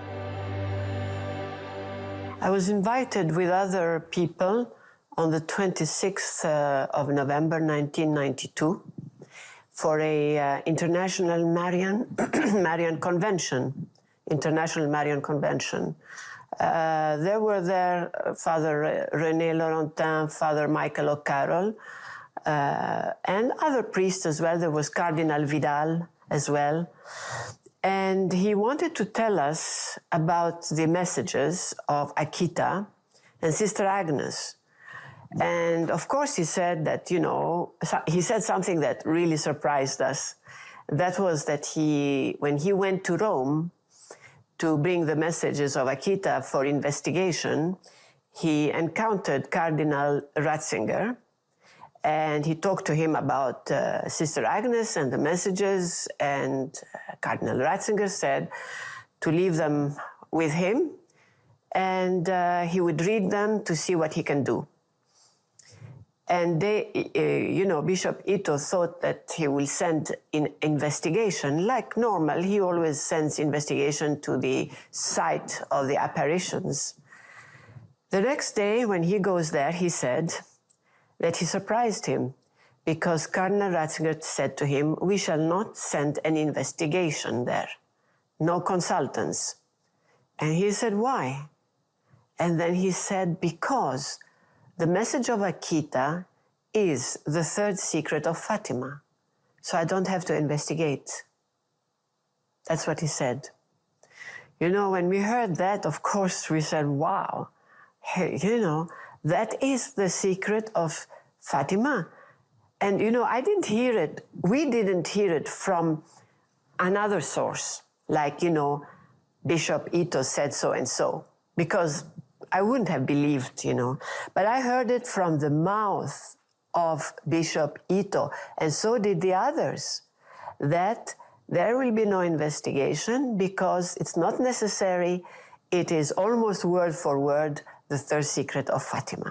I was invited with other people on the twenty-sixth uh, of November nineteen ninety-two for a uh, international Marian Marian convention, international Marian convention. Uh, there were there uh, Father René Laurentin, Father Michael O'Carroll, uh, and other priests as well. There was Cardinal Vidal as well. And he wanted to tell us about the messages of Akita and Sister Agnes. And of course he said that, you know, he said something that really surprised us. That was that he, when he went to Rome to bring the messages of Akita for investigation, he encountered Cardinal Ratzinger, and he talked to him about uh, Sister Agnes and the messages, and uh, Cardinal Ratzinger said to leave them with him, and uh, he would read them to see what he can do. And they, uh, you know, Bishop Ito thought that he will send in investigation, like normal. He always sends investigation to the site of the apparitions. The next day, when he goes there, he said that he surprised him because Cardinal Ratzinger said to him, "We shall not send an investigation there, no consultants." And he said, "Why?" And then he said, "Because the message of Akita is the third secret of Fatima, so I don't have to investigate." That's what he said. You know, when we heard that, of course, we said, wow, hey, you know, that is the secret of Fatima. And, you know, I didn't hear it, we didn't hear it from another source, like, you know, Bishop Ito said so and so, because I wouldn't have believed, you know. But I heard it from the mouth of Bishop Ito, and so did the others, that there will be no investigation because it's not necessary. It is almost word for word the third secret of Fatima.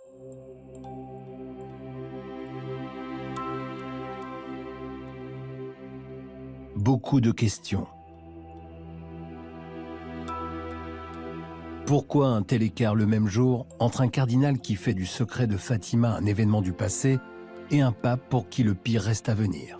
Beaucoup de questions. Pourquoi un tel écart le même jour entre un cardinal qui fait du secret de Fatima un événement du passé et un pape pour qui le pire reste à venir?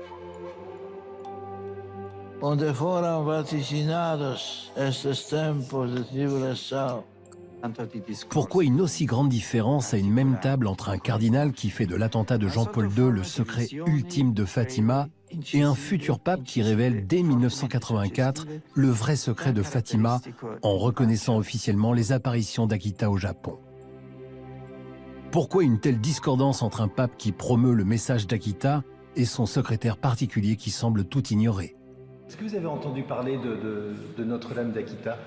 Onde foram vaticinados estes tempos de tribulação.
Pourquoi une aussi grande différence à une même table entre un cardinal qui fait de l'attentat de Jean-Paul deux le secret ultime de Fatima et un futur pape qui révèle dès mille neuf cent quatre-vingt-quatre le vrai secret de Fatima en reconnaissant officiellement les apparitions d'Akita au Japon? Pourquoi une telle discordance entre un pape qui promeut le message d'Akita et son secrétaire particulier qui semble tout ignorer?
Est-ce que vous avez entendu parler de, de, de Notre-Dame d'Akita?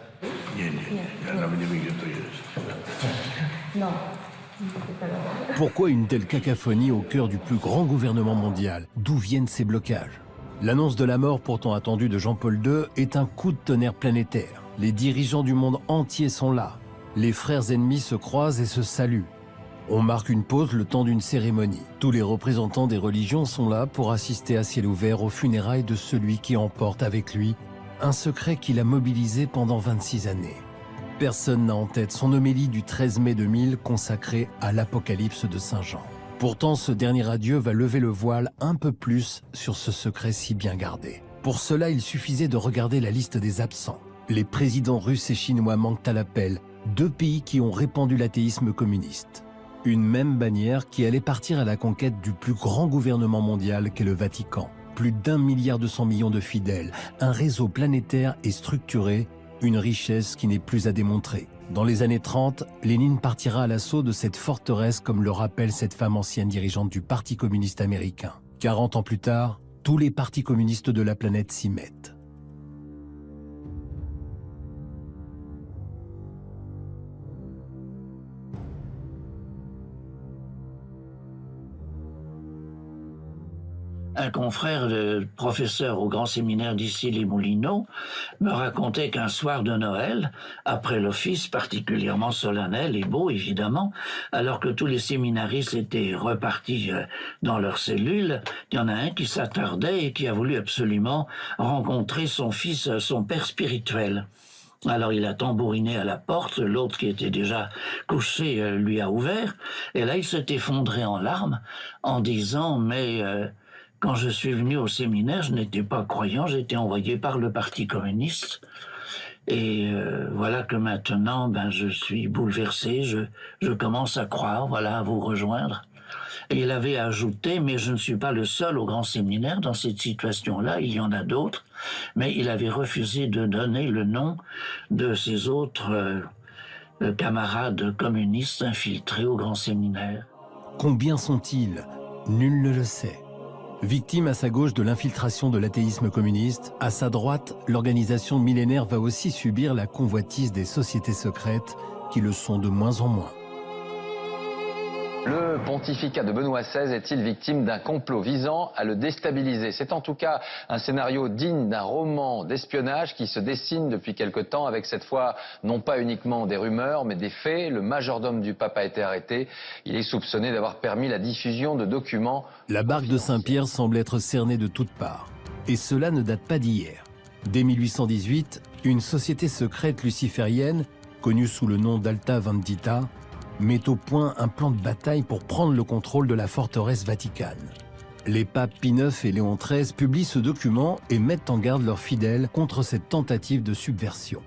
Non.
Pourquoi une telle cacophonie au cœur du plus grand gouvernement mondial? D'où viennent ces blocages? L'annonce de la mort pourtant attendue de Jean-Paul deux est un coup de tonnerre planétaire. Les dirigeants du monde entier sont là. Les frères ennemis se croisent et se saluent. On marque une pause le temps d'une cérémonie. Tous les représentants des religions sont là pour assister à ciel ouvert aux funérailles de celui qui emporte avec lui un secret qu'il a mobilisé pendant vingt-six années. Personne n'a en tête son homélie du treize mai deux mille consacrée à l'Apocalypse de Saint Jean. Pourtant, ce dernier adieu va lever le voile un peu plus sur ce secret si bien gardé. Pour cela, il suffisait de regarder la liste des absents. Les présidents russes et chinois manquent à l'appel, deux pays qui ont répandu l'athéisme communiste. Une même bannière qui allait partir à la conquête du plus grand gouvernement mondial qu'est le Vatican. Plus d'un milliard deux cents millions de fidèles, un réseau planétaire et structuré, une richesse qui n'est plus à démontrer. Dans les années trente, Lénine partira à l'assaut de cette forteresse comme le rappelle cette femme ancienne dirigeante du Parti communiste américain. quarante ans plus tard, tous les partis communistes de la planète s'y mettent.
Un confrère de professeur au grand séminaire d'Issy-les-Moulineaux me racontait qu'un soir de Noël, après l'office particulièrement solennel et beau évidemment, alors que tous les séminaristes étaient repartis dans leurs cellules, il y en a un qui s'attardait et qui a voulu absolument rencontrer son fils, son père spirituel. Alors il a tambouriné à la porte, l'autre qui était déjà couché euh, lui a ouvert, et là il s'est effondré en larmes en disant « Mais euh, quand je suis venu au séminaire, je n'étais pas croyant, j'étais envoyé par le Parti communiste. Et euh, voilà que maintenant, ben, je suis bouleversé, je, je commence à croire, voilà, à vous rejoindre. » Et il avait ajouté, mais je ne suis pas le seul au grand séminaire dans cette situation-là, il y en a d'autres, mais il avait refusé de donner le nom de ses autres euh, camarades communistes infiltrés au grand séminaire.
Combien sont-ils? Nul ne le sait. Victime à sa gauche de l'infiltration de l'athéisme communiste, à sa droite, l'organisation millénaire va aussi subir la convoitise des sociétés secrètes qui le sont de moins en moins.
Le pontificat de Benoît seize est-il victime d'un complot visant à le déstabiliser? C'est en tout cas un scénario digne d'un roman d'espionnage qui se dessine depuis quelque temps avec cette fois non pas uniquement des rumeurs mais des faits. Le majordome du pape a été arrêté. Il est soupçonné d'avoir permis la diffusion de documents.
La barque de Saint-Pierre semble être cernée de toutes parts. Et cela ne date pas d'hier. Dès mille huit cent dix-huit, une société secrète luciférienne, connue sous le nom d'Alta Vendita, met au point un plan de bataille pour prendre le contrôle de la forteresse Vaticane. Les papes Pie neuf et Léon treize publient ce document et mettent en garde leurs fidèles contre cette tentative de subversion.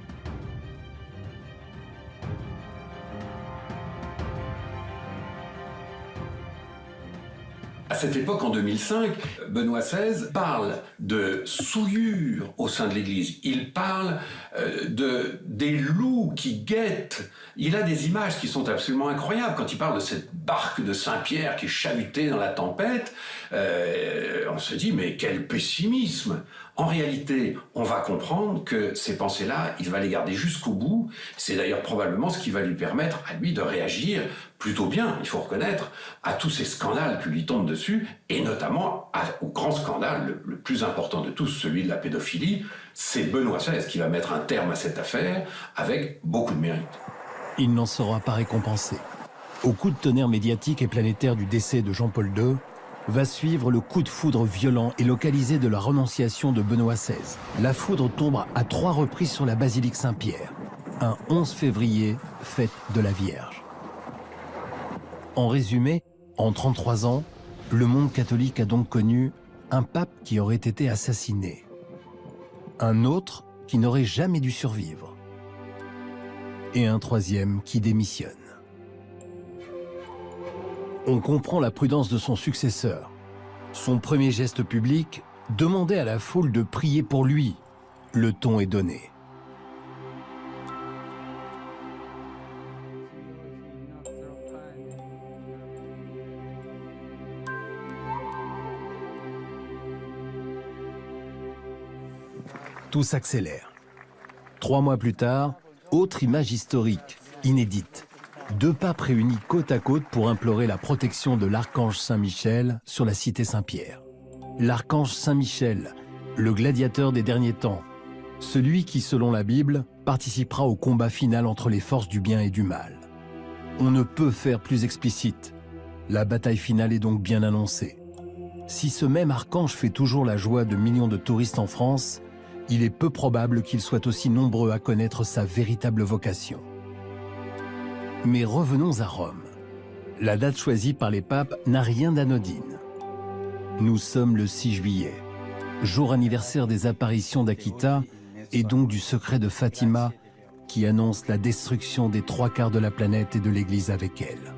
À cette époque, en deux mille cinq, Benoît seize parle de souillure au sein de l'Église. Il parle euh, de, des loups qui guettent. Il a des images qui sont absolument incroyables. Quand il parle de cette barque de Saint-Pierre qui est chahutée dans la tempête, euh, on se dit, mais quel pessimisme! En réalité, on va comprendre que ces pensées-là, il va les garder jusqu'au bout. C'est d'ailleurs probablement ce qui va lui permettre à lui de réagir plutôt bien, il faut reconnaître, à tous ces scandales qui lui tombent dessus, et notamment à, au grand scandale, le, le plus important de tous, celui de la pédophilie. C'est Benoît seize qui va mettre un terme à cette affaire avec beaucoup de mérite.
Il n'en sera pas récompensé. Au coup de tonnerre médiatique et planétaire du décès de Jean-Paul deux, va suivre le coup de foudre violent et localisé de la renonciation de Benoît seize. La foudre tombe à trois reprises sur la basilique Saint-Pierre, un onze février, fête de la Vierge. En résumé, en trente-trois ans, le monde catholique a donc connu un pape qui aurait été assassiné, un autre qui n'aurait jamais dû survivre, et un troisième qui démissionne. On comprend la prudence de son successeur. Son premier geste public, demander à la foule de prier pour lui. Le ton est donné. Tout s'accélère. Trois mois plus tard, autre image historique, inédite. Deux papes réunis côte à côte pour implorer la protection de l'archange Saint-Michel sur la cité Saint-Pierre. L'archange Saint-Michel, le gladiateur des derniers temps, celui qui, selon la Bible, participera au combat final entre les forces du bien et du mal. On ne peut faire plus explicite. La bataille finale est donc bien annoncée. Si ce même archange fait toujours la joie de millions de touristes en France, il est peu probable qu'il soit aussi nombreux à connaître sa véritable vocation. Mais revenons à Rome. La date choisie par les papes n'a rien d'anodine. Nous sommes le six juillet, jour anniversaire des apparitions d'Akita et donc du secret de Fatima qui annonce la destruction des trois quarts de la planète et de l'Église avec elle.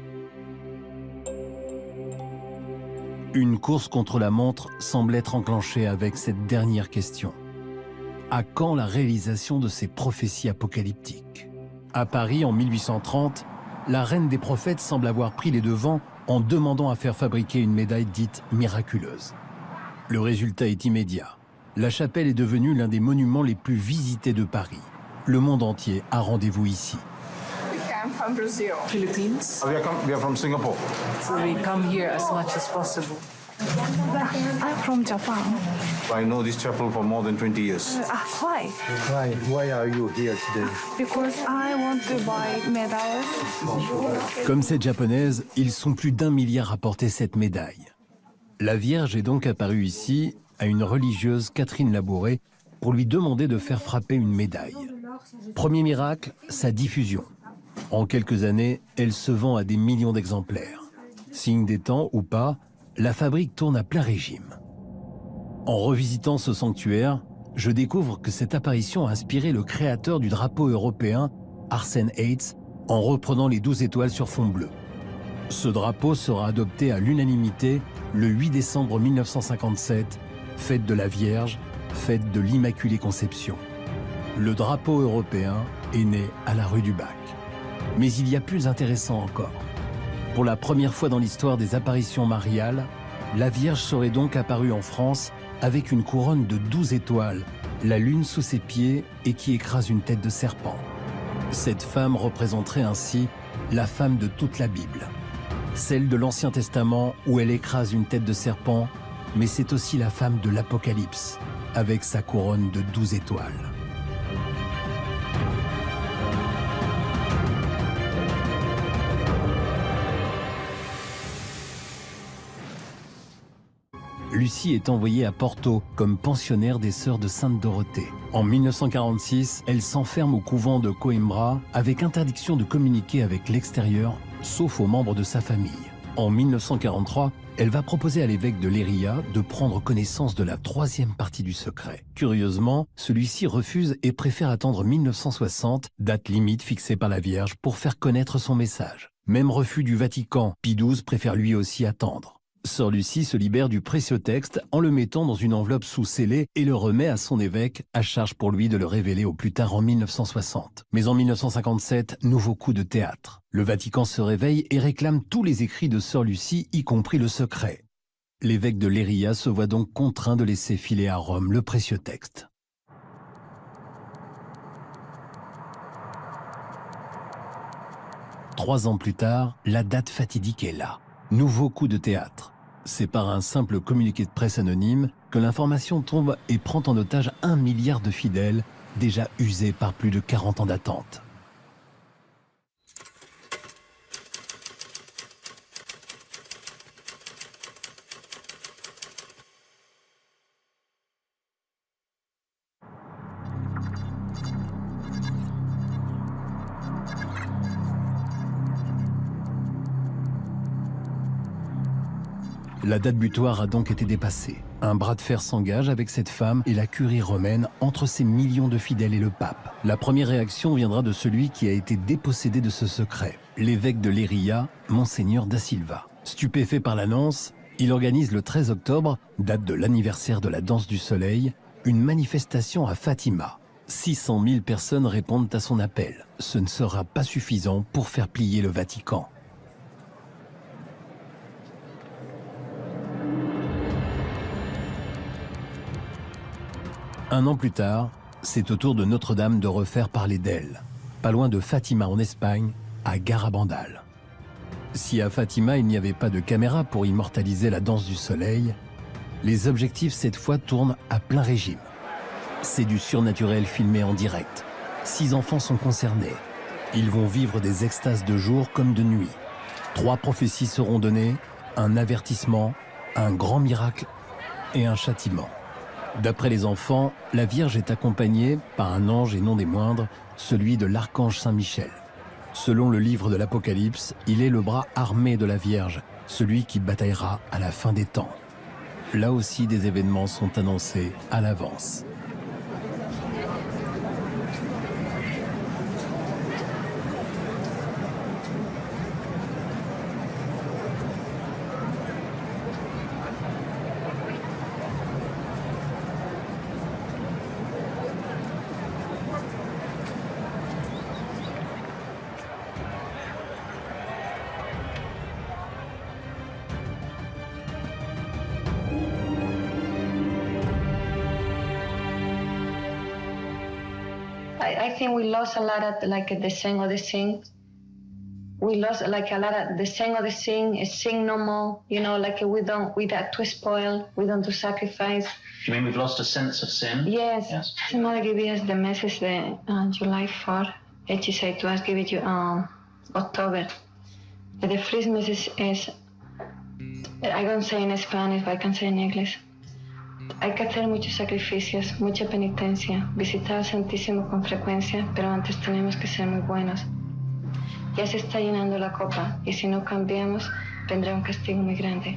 Une course contre la montre semble être enclenchée avec cette dernière question. À quand la réalisation de ces prophéties apocalyptiques? À Paris, en mille huit cent trente, la reine des prophètes semble avoir pris les devants en demandant à faire fabriquer une médaille dite miraculeuse. Le résultat est immédiat. La chapelle est devenue l'un des monuments les plus visités de Paris. Le monde entier a rendez-vous ici.
We came from Brazil. Philippines.
We are, come, we are from Singapore.
So we come here as much as possible. I'm from Japan.
I know this chapel for more than twenty years.
Uh, why?
Why, why are you here today?
Because I want to buy medals.
Comme cette japonaise, ils sont plus d'un milliard à porter cette médaille. La Vierge est donc apparue ici à une religieuse, Catherine Labouré, pour lui demander de faire frapper une médaille. Premier miracle, sa diffusion. En quelques années, elle se vend à des millions d'exemplaires. Signe des temps ou pas, la fabrique tourne à plein régime. En revisitant ce sanctuaire, je découvre que cette apparition a inspiré le créateur du drapeau européen, Arsène Heitz, en reprenant les douze étoiles sur fond bleu. Ce drapeau sera adopté à l'unanimité le huit décembre mille neuf cent cinquante-sept, fête de la Vierge, fête de l'Immaculée Conception. Le drapeau européen est né à la rue du Bac. Mais il y a plus intéressant encore. Pour la première fois dans l'histoire des apparitions mariales, la Vierge serait donc apparue en France avec une couronne de douze étoiles, la lune sous ses pieds et qui écrase une tête de serpent. Cette femme représenterait ainsi la femme de toute la Bible. Celle de l'Ancien Testament où elle écrase une tête de serpent, mais c'est aussi la femme de l'Apocalypse, avec sa couronne de douze étoiles. Lucie est envoyée à Porto comme pensionnaire des Sœurs de Sainte-Dorothée. En mille neuf cent quarante-six, elle s'enferme au couvent de Coimbra avec interdiction de communiquer avec l'extérieur, sauf aux membres de sa famille. En mille neuf cent quarante-trois, elle va proposer à l'évêque de Leiria de prendre connaissance de la troisième partie du secret. Curieusement, celui-ci refuse et préfère attendre mille neuf cent soixante, date limite fixée par la Vierge, pour faire connaître son message. Même refus du Vatican, Pie douze préfère lui aussi attendre. Sœur Lucie se libère du précieux texte en le mettant dans une enveloppe sous-scellée et le remet à son évêque, à charge pour lui de le révéler au plus tard en mille neuf cent soixante. Mais en mille neuf cent cinquante-sept, nouveau coup de théâtre. Le Vatican se réveille et réclame tous les écrits de Sœur Lucie, y compris le secret. L'évêque de Leiria se voit donc contraint de laisser filer à Rome le précieux texte. Trois ans plus tard, la date fatidique est là. Nouveau coup de théâtre. C'est par un simple communiqué de presse anonyme que l'information tombe et prend en otage un milliard de fidèles, déjà usés par plus de quarante ans d'attente. La date butoir a donc été dépassée. Un bras de fer s'engage avec cette femme et la curie romaine entre ces millions de fidèles et le pape. La première réaction viendra de celui qui a été dépossédé de ce secret, l'évêque de Leiria, Monseigneur da Silva. Stupéfait par l'annonce, il organise le treize octobre, date de l'anniversaire de la danse du soleil, une manifestation à Fatima. six cent mille personnes répondent à son appel. Ce ne sera pas suffisant pour faire plier le Vatican. Un an plus tard, c'est au tour de Notre-Dame de refaire parler d'elle. Pas loin de Fatima en Espagne, à Garabandal. Si à Fatima il n'y avait pas de caméra pour immortaliser la danse du soleil, les objectifs cette fois tournent à plein régime. C'est du surnaturel filmé en direct. Six enfants sont concernés. Ils vont vivre des extases de jour comme de nuit. Trois prophéties seront données, un avertissement, un grand miracle et un châtiment. D'après les enfants, la Vierge est accompagnée par un ange et non des moindres, celui de l'archange Saint-Michel. Selon le livre de l'Apocalypse, il est le bras armé de la Vierge, celui qui bataillera à la fin des temps. Là aussi, des événements sont annoncés à l'avance.
I think we lost a lot at like at the Sing of the Saints. we lost like a lot of the saying of the sing is sing no more. You know, like we don't we don't to spoil, we don't do sacrifice.
Do you mean we've lost a sense of sin?
Yes.
Yes.
Somebody gave us the message the uh, July fourth. H said to us, give it to um October. And the first message is, I don't say in Spanish, but I can say in English. Hay que hacer muchos sacrificios, mucha penitencia, visitar al Santísimo con frecuencia, pero antes tenemos que ser muy buenos. Ya se está llenando la copa, y si no cambiamos, vendrá un castigo muy grande.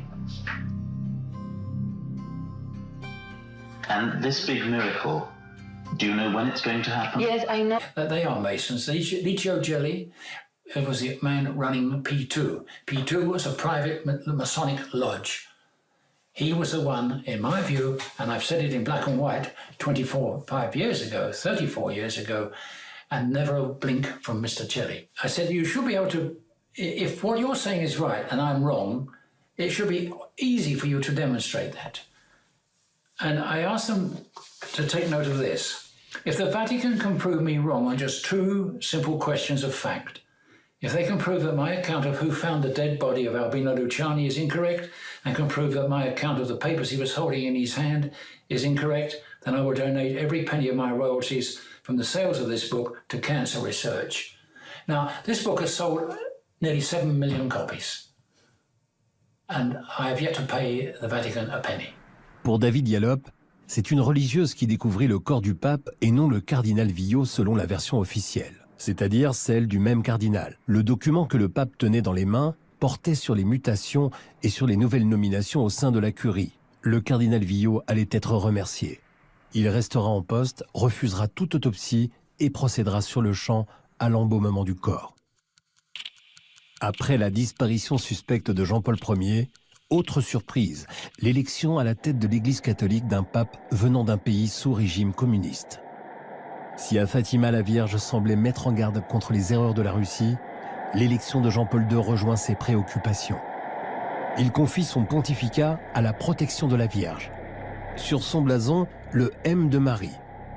And this big miracle, do you know when it's going to happen?
Yes, I know.
Uh, they are Masons. Licio Gelli was the man running P two. P two was a private Masonic lodge. He was the one, in my view, and I've said it in black and white twenty-four, five years ago, thirty-four years ago, and never a blink from Mister Gelli. I said, you should be able to, if what you're saying is right and I'm wrong, it should be easy for you to demonstrate that. And I asked them to take note of this. If the Vatican can prove me wrong on just two simple questions of fact, if they can prove that my account of who found the dead body of Albino Luciani is incorrect, and can prove that my account of the papers he was holding in his hand is incorrect, then I will donate every penny of my royalties from the sales of this book to cancer research. Now, this book has sold nearly seven million copies, and I have yet to pay the Vatican a penny.
Pour David Yallop, c'est une religieuse qui découvrit le corps du pape et non le cardinal Villot selon la version officielle, c'est-à-dire celle du même cardinal. Le document que le pape tenait dans les mains portait sur les mutations et sur les nouvelles nominations au sein de la curie. Le cardinal Villot allait être remercié. Il restera en poste, refusera toute autopsie et procédera sur le champ à l'embaumement du corps. Après la disparition suspecte de Jean-Paul Ier, autre surprise, l'élection à la tête de l'Église catholique d'un pape venant d'un pays sous régime communiste. Si à Fatima la Vierge semblait mettre en garde contre les erreurs de la Russie, l'élection de Jean-Paul deux rejoint ses préoccupations. Il confie son pontificat à la protection de la Vierge. Sur son blason, le M de Marie.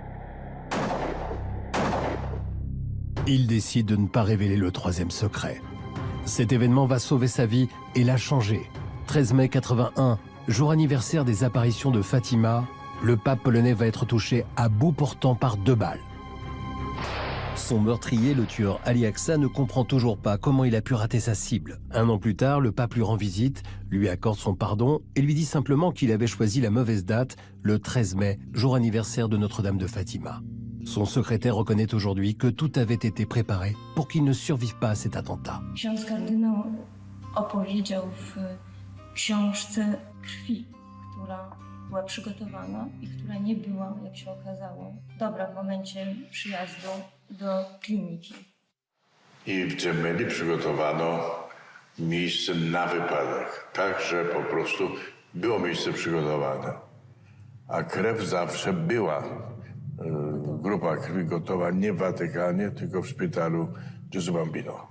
Il décide de ne pas révéler le troisième secret. Cet événement va sauver sa vie et la changer. treize mai quatre-vingt-un, jour anniversaire des apparitions de Fatima, le pape polonais va être touché à bout portant par deux balles. Son meurtrier, le tueur Ali Aqsa, ne comprend toujours pas comment il a pu rater sa cible. Un an plus tard, le pape lui rend visite, lui accorde son pardon et lui dit simplement qu'il avait choisi la mauvaise date, le treize mai, jour anniversaire de Notre-Dame de Fatima. Son secrétaire reconnaît aujourd'hui que tout avait été préparé pour qu'il ne survive pas à cet attentat.
Ksiądz kardynał opowiedział w książce krwi, która była przygotowana i która nie była, jak się okazało, dobra w momencie przyjazdu do kliniki.
I w Gemelli przygotowano miejsce na wypadek, tak, że po prostu było miejsce przygotowane. A krew zawsze była, grupa krwi gotowa nie w Watykanie, tylko w szpitalu Gesù Bambino.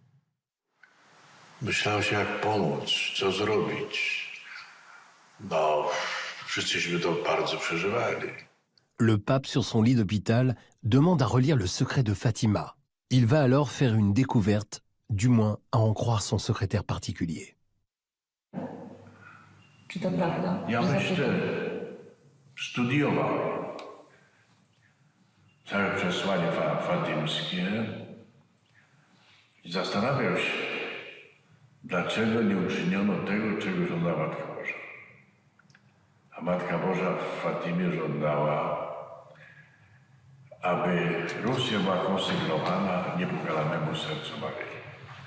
Myślało się, jak pomóc, co zrobić. No, wszyscyśmy to bardzo przeżywali.
Le pape, sur son lit d'hôpital, demande à relire le secret de Fatima. Il va alors faire une découverte, du moins à en croire son secrétaire particulier.
Czy to prawda?
Ja myślę, studiował całe przesłanie fa fatimskie i zastanawiał się, dlaczego nie uczyniono tego, czego żądała Matka Boża. A Matka Boża w Fatimie żądała, aby Rosja była konsygnowana niepokalanemu sercu Maryi.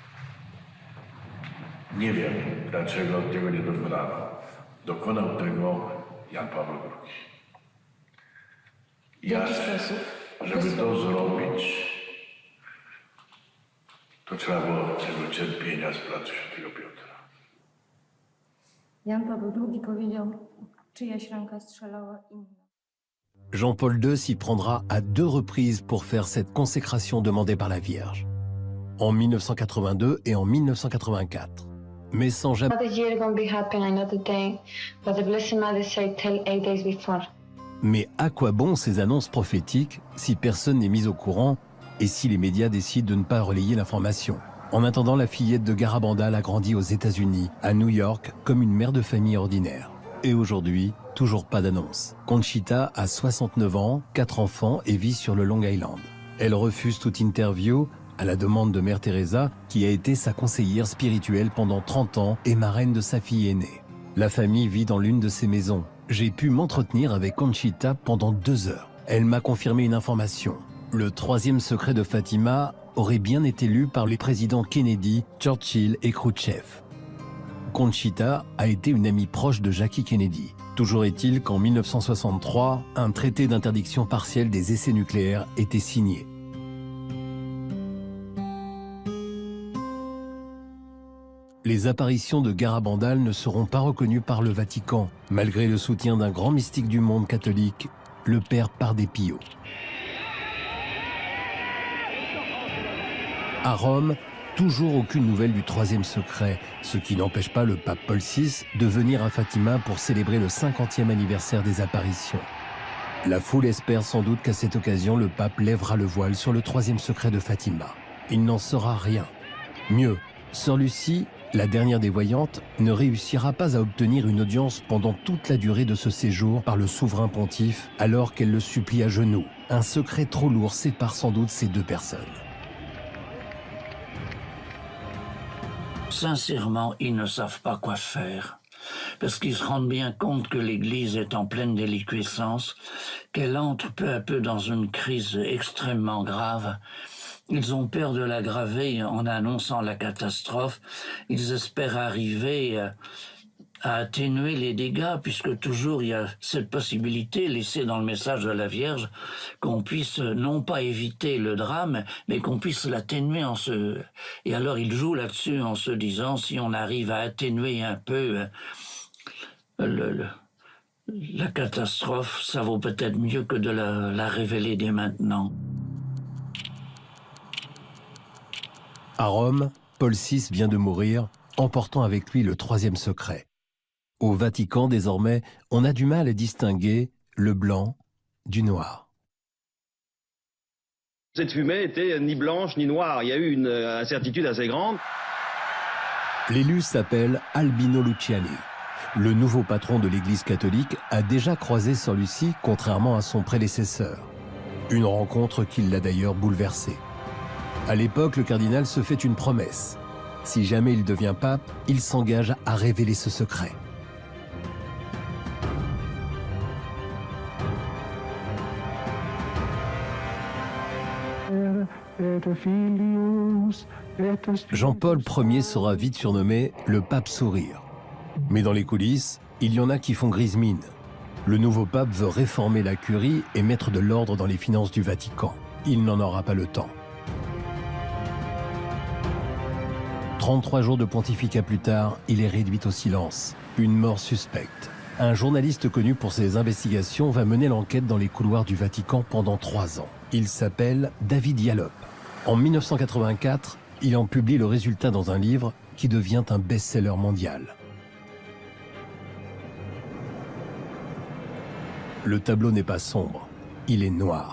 Nie wiem, dlaczego tego nie dokonano. Dokonał tego Jan Paweł drugi. Ja, żeby to zrobić, to trzeba było tego cierpienia z placu Świętego Piotra.
Jan Paweł drugi powiedział, czyjaś ręka strzelała inna.
Jean-Paul deux s'y prendra à deux reprises pour faire cette consécration demandée par la Vierge, en mille neuf cent quatre-vingt-deux et en mille neuf cent quatre-vingt-quatre. Mais sans jamais... Mais à quoi bon ces annonces prophétiques si personne n'est mis au courant et si les médias décident de ne pas relayer l'information? En attendant, la fillette de Garabandal a grandi aux États-Unis, à New York, comme une mère de famille ordinaire. Et aujourd'hui, toujours pas d'annonce. Conchita a soixante-neuf ans, quatre enfants et vit sur le Long Island. Elle refuse toute interview à la demande de Mère Teresa, qui a été sa conseillère spirituelle pendant trente ans et marraine de sa fille aînée. La famille vit dans l'une de ces maisons. J'ai pu m'entretenir avec Conchita pendant deux heures. Elle m'a confirmé une information. Le troisième secret de Fatima aurait bien été lu par les présidents Kennedy, Churchill et Khrouchtchev. Conchita a été une amie proche de Jackie Kennedy. Toujours est-il qu'en mille neuf cent soixante-trois, un traité d'interdiction partielle des essais nucléaires était signé. Les apparitions de Garabandal ne seront pas reconnues par le Vatican, malgré le soutien d'un grand mystique du monde catholique, le père Padre Pio. À Rome, toujours aucune nouvelle du troisième secret, ce qui n'empêche pas le pape Paul six de venir à Fatima pour célébrer le cinquantième anniversaire des apparitions. La foule espère sans doute qu'à cette occasion, le pape lèvera le voile sur le troisième secret de Fatima. Il n'en sera rien. Mieux, Sœur Lucie, la dernière des voyantes, ne réussira pas à obtenir une audience pendant toute la durée de ce séjour par le souverain pontife, alors qu'elle le supplie à genoux. Un secret trop lourd sépare sans doute ces deux personnes.
Sincèrement, ils ne savent pas quoi faire, parce qu'ils se rendent bien compte que l'Église est en pleine déliquescence, qu'elle entre peu à peu dans une crise extrêmement grave. Ils ont peur de l'aggraver en annonçant la catastrophe. Ils espèrent arriver à atténuer les dégâts, puisque toujours il y a cette possibilité laissée dans le message de la Vierge qu'on puisse non pas éviter le drame, mais qu'on puisse l'atténuer en se... Et alors ils jouent là-dessus en se disant, si on arrive à atténuer un peu le, le, la catastrophe, ça vaut peut-être mieux que de la, la révéler dès maintenant.
À Rome, Paul six vient de mourir, emportant avec lui le troisième secret. Au Vatican, désormais, on a du mal à distinguer le blanc du noir.
Cette fumée était ni blanche ni noire. Il y a eu une incertitude assez grande.
L'élu s'appelle Albino Luciani. Le nouveau patron de l'Église catholique a déjà croisé Sœur Lucie, contrairement à son prédécesseur. Une rencontre qui l'a d'ailleurs bouleversé. À l'époque, le cardinal se fait une promesse. Si jamais il devient pape, il s'engage à révéler ce secret. Jean-Paul Ier sera vite surnommé le pape sourire. Mais dans les coulisses, il y en a qui font grise mine. Le nouveau pape veut réformer la curie et mettre de l'ordre dans les finances du Vatican. Il n'en aura pas le temps. trente-trois jours de pontificat plus tard, il est réduit au silence. Une mort suspecte. Un journaliste connu pour ses investigations va mener l'enquête dans les couloirs du Vatican pendant trois ans. Il s'appelle David Yallop. En mille neuf cent quatre-vingt-quatre, il en publie le résultat dans un livre qui devient un best-seller mondial. Le tableau n'est pas sombre, il est noir.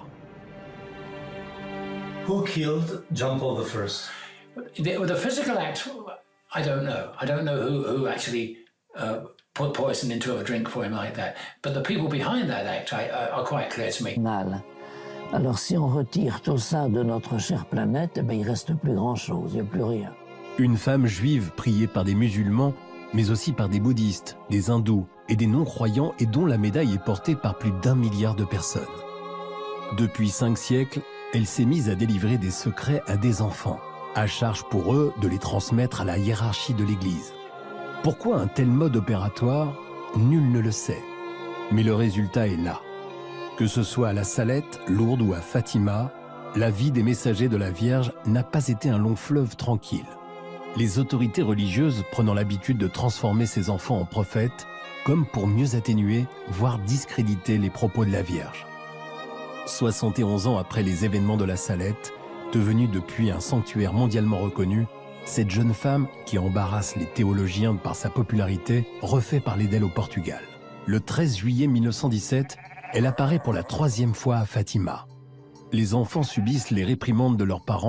Who killed John Paul the First?
The, the physical act, I don't know. I don't know who, who actually uh, put poison into a drink for him like that. But the people behind that act I, uh, are quite clear to me.
Mal. Alors si on retire tout ça de notre chère planète, eh bien, il ne reste plus grand-chose, il n'y a plus rien.
Une femme juive priée par des musulmans, mais aussi par des bouddhistes, des hindous et des non-croyants, et dont la médaille est portée par plus d'un milliard de personnes. Depuis cinq siècles, elle s'est mise à délivrer des secrets à des enfants, à charge pour eux de les transmettre à la hiérarchie de l'Église. Pourquoi un tel mode opératoire? Nul ne le sait. Mais le résultat est là. Que ce soit à la Salette, Lourdes ou à Fatima, la vie des messagers de la Vierge n'a pas été un long fleuve tranquille. Les autorités religieuses prenant l'habitude de transformer ces enfants en prophètes, comme pour mieux atténuer, voire discréditer les propos de la Vierge. soixante et onze ans après les événements de la Salette, devenue depuis un sanctuaire mondialement reconnu, cette jeune femme, qui embarrasse les théologiens par sa popularité, refait parler d'elle au Portugal. Le treize juillet mille neuf cent dix-sept, elle apparaît pour la troisième fois à Fatima. Les enfants subissent les réprimandes de leurs parents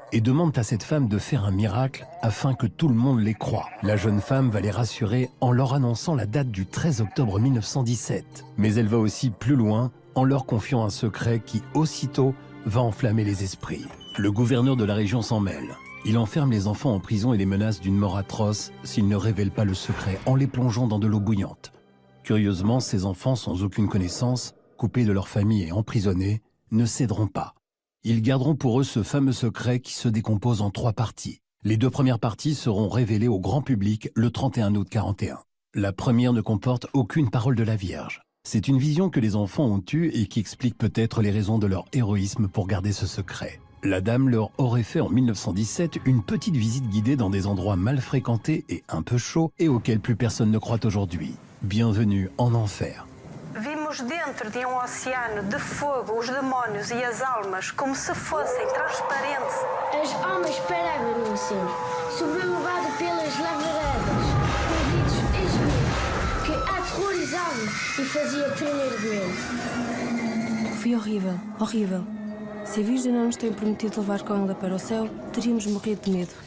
et demandent à cette femme de faire un miracle afin que tout le monde les croie. La jeune femme va les rassurer en leur annonçant la date du treize octobre mille neuf cent dix-sept. Mais elle va aussi plus loin en leur confiant un secret qui, aussitôt, va enflammer les esprits. Le gouverneur de la région s'en mêle. Il enferme les enfants en prison et les menace d'une mort atroce s'ils ne révèlent pas le secret en les plongeant dans de l'eau bouillante. Curieusement, ces enfants, sans aucune connaissance, coupés de leur famille et emprisonnés, ne céderont pas. Ils garderont pour eux ce fameux secret qui se décompose en trois parties. Les deux premières parties seront révélées au grand public le trente et un août quarante et un. La première ne comporte aucune parole de la Vierge. C'est une vision que les enfants ont eue et qui explique peut-être les raisons de leur héroïsme pour garder ce secret. La dame leur aurait fait en mille neuf cent dix-sept une petite visite guidée dans des endroits mal fréquentés et un peu chauds et auxquels plus personne ne croit aujourd'hui. Bienvenue en enfer.
Vimos dentro de um oceano de fogo os demónios e as almas como se fossem transparentes.
As almas paravam no oceano, sobrevogado pelas lavaredas, com vidros escuros que aterrorizavam e faziam tremer de medo.
Foi horrível, horrível. Se a Virgem não nos tem prometido levar com ela para o céu, teríamos morrido de medo.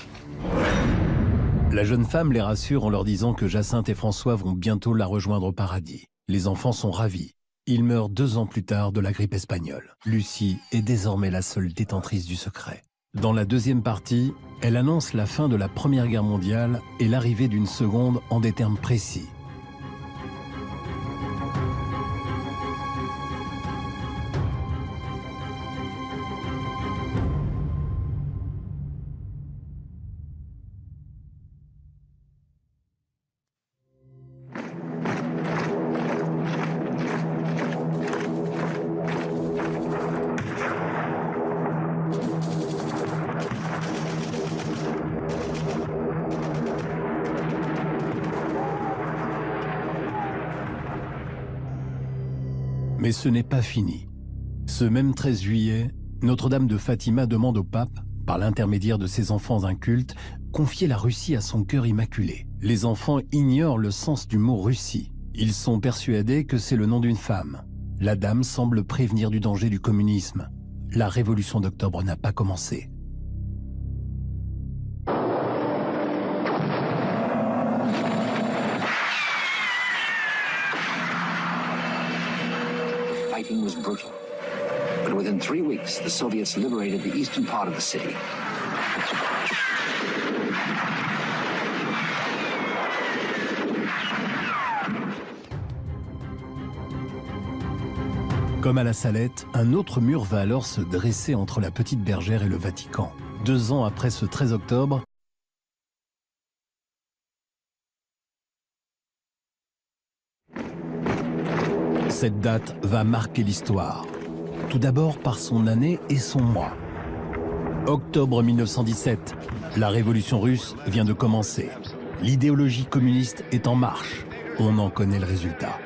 La jeune femme les rassure en leur disant que Jacinthe et François vont bientôt la rejoindre au paradis. Les enfants sont ravis. Ils meurent deux ans plus tard de la grippe espagnole. Lucie est désormais la seule détentrice du secret. Dans la deuxième partie, elle annonce la fin de la Première Guerre mondiale et l'arrivée d'une seconde en des termes précis. Mais ce n'est pas fini. Ce même treize juillet, Notre-Dame de Fatima demande au pape, par l'intermédiaire de ses enfants incultes, confier la Russie à son cœur immaculé. Les enfants ignorent le sens du mot Russie. Ils sont persuadés que c'est le nom d'une femme. La dame semble prévenir du danger du communisme. La révolution d'octobre n'a pas commencé.
Fighting was brutal, but within three weeks, the Soviets liberated the eastern part of the city.
Comme à la Salette, un autre mur va alors se dresser entre la Petite Bergère et le Vatican. Deux ans après ce treize octobre, cette date va marquer l'histoire. Tout d'abord par son année et son mois. Octobre mille neuf cent dix-sept, la révolution russe vient de commencer. L'idéologie communiste est en marche. On en connaît le résultat.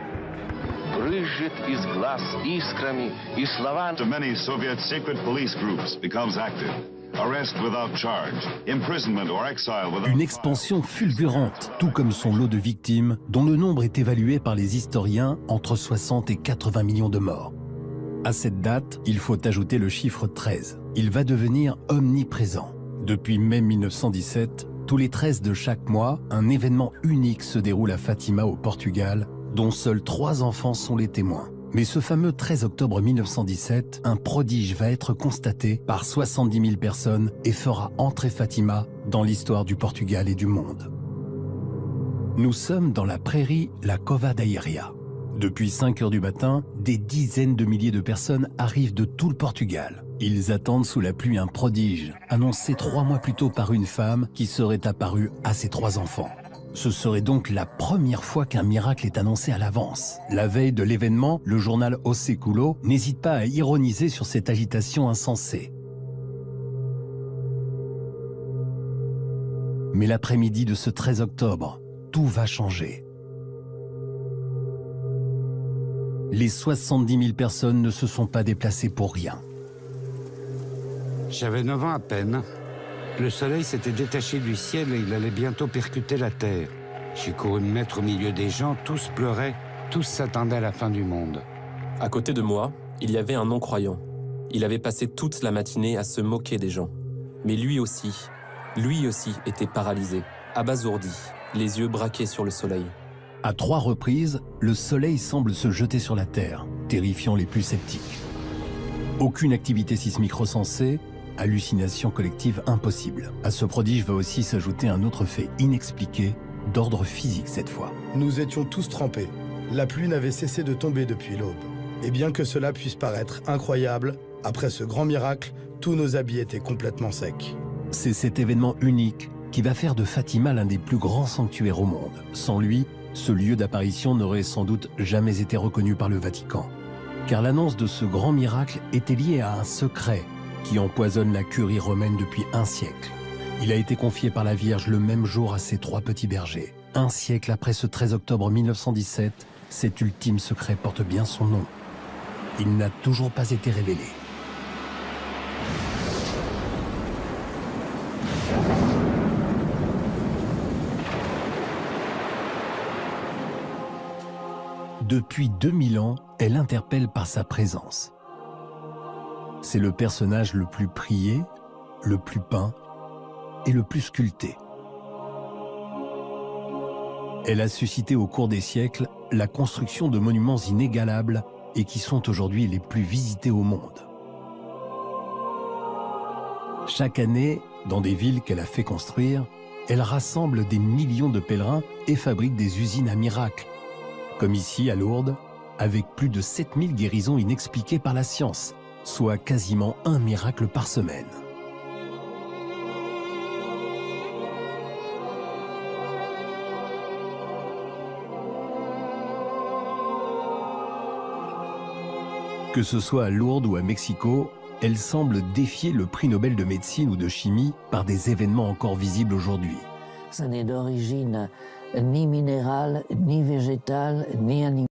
To many Soviet secret police groups becomes active. Arrest without charge, imprisonment or exile without...
Une expansion fulgurante, tout comme son lot de victimes, dont le nombre est évalué par les historiens entre soixante et quatre-vingts millions de morts. À cette date, il faut ajouter le chiffre treize. Il va devenir omniprésent. Depuis mai mille neuf cent dix-sept, tous les treize de chaque mois, un événement unique se déroule à Fatima au Portugal, dont seuls trois enfants sont les témoins. Mais ce fameux treize octobre mille neuf cent dix-sept, un prodige va être constaté par soixante-dix mille personnes et fera entrer Fatima dans l'histoire du Portugal et du monde. Nous sommes dans la prairie La Cova da Iria. Depuis cinq heures du matin, des dizaines de milliers de personnes arrivent de tout le Portugal. Ils attendent sous la pluie un prodige, annoncé trois mois plus tôt par une femme qui serait apparue à ses trois enfants. Ce serait donc la première fois qu'un miracle est annoncé à l'avance. La veille de l'événement, le journal O Século n'hésite pas à ironiser sur cette agitation insensée. Mais l'après-midi de ce treize octobre, tout va changer. Les soixante-dix mille personnes ne se sont pas déplacées pour rien.
J'avais neuf ans à peine. Le soleil s'était détaché du ciel et il allait bientôt percuter la terre. J'ai couru me mettre au milieu des gens, tous pleuraient, tous s'attendaient à la fin du monde.
À côté de moi, il y avait un non-croyant. Il avait passé toute la matinée à se moquer des gens.
Mais lui aussi, lui aussi était paralysé, abasourdi, les yeux braqués sur le soleil.
À trois reprises, le soleil semble se jeter sur la Terre, terrifiant les plus sceptiques. Aucune activité sismique recensée, hallucination collective impossible. À ce prodige va aussi s'ajouter un autre fait inexpliqué, d'ordre physique cette fois.
Nous étions tous trempés. La pluie n'avait cessé de tomber depuis l'aube. Et bien que cela puisse paraître incroyable, après ce grand miracle, tous nos habits étaient complètement secs.
C'est cet événement unique qui va faire de Fatima l'un des plus grands sanctuaires au monde. Sans lui, ce lieu d'apparition n'aurait sans doute jamais été reconnu par le Vatican. Car l'annonce de ce grand miracle était liée à un secret qui empoisonne la curie romaine depuis un siècle. Il a été confié par la Vierge le même jour à ses trois petits bergers. Un siècle après ce treize octobre mille neuf cent dix-sept, cet ultime secret porte bien son nom. Il n'a toujours pas été révélé. Depuis deux mille ans, elle interpelle par sa présence. C'est le personnage le plus prié, le plus peint et le plus sculpté. Elle a suscité au cours des siècles la construction de monuments inégalables et qui sont aujourd'hui les plus visités au monde. Chaque année, dans des villes qu'elle a fait construire, elle rassemble des millions de pèlerins et fabrique des usines à miracles, comme ici à Lourdes, avec plus de sept mille guérisons inexpliquées par la science, soit quasiment un miracle par semaine. Que ce soit à Lourdes ou à Mexico, elle semble défier le prix Nobel de médecine ou de chimie par des événements encore visibles aujourd'hui.
Ça n'est d'origine ni minérale, ni végétale, ni animale.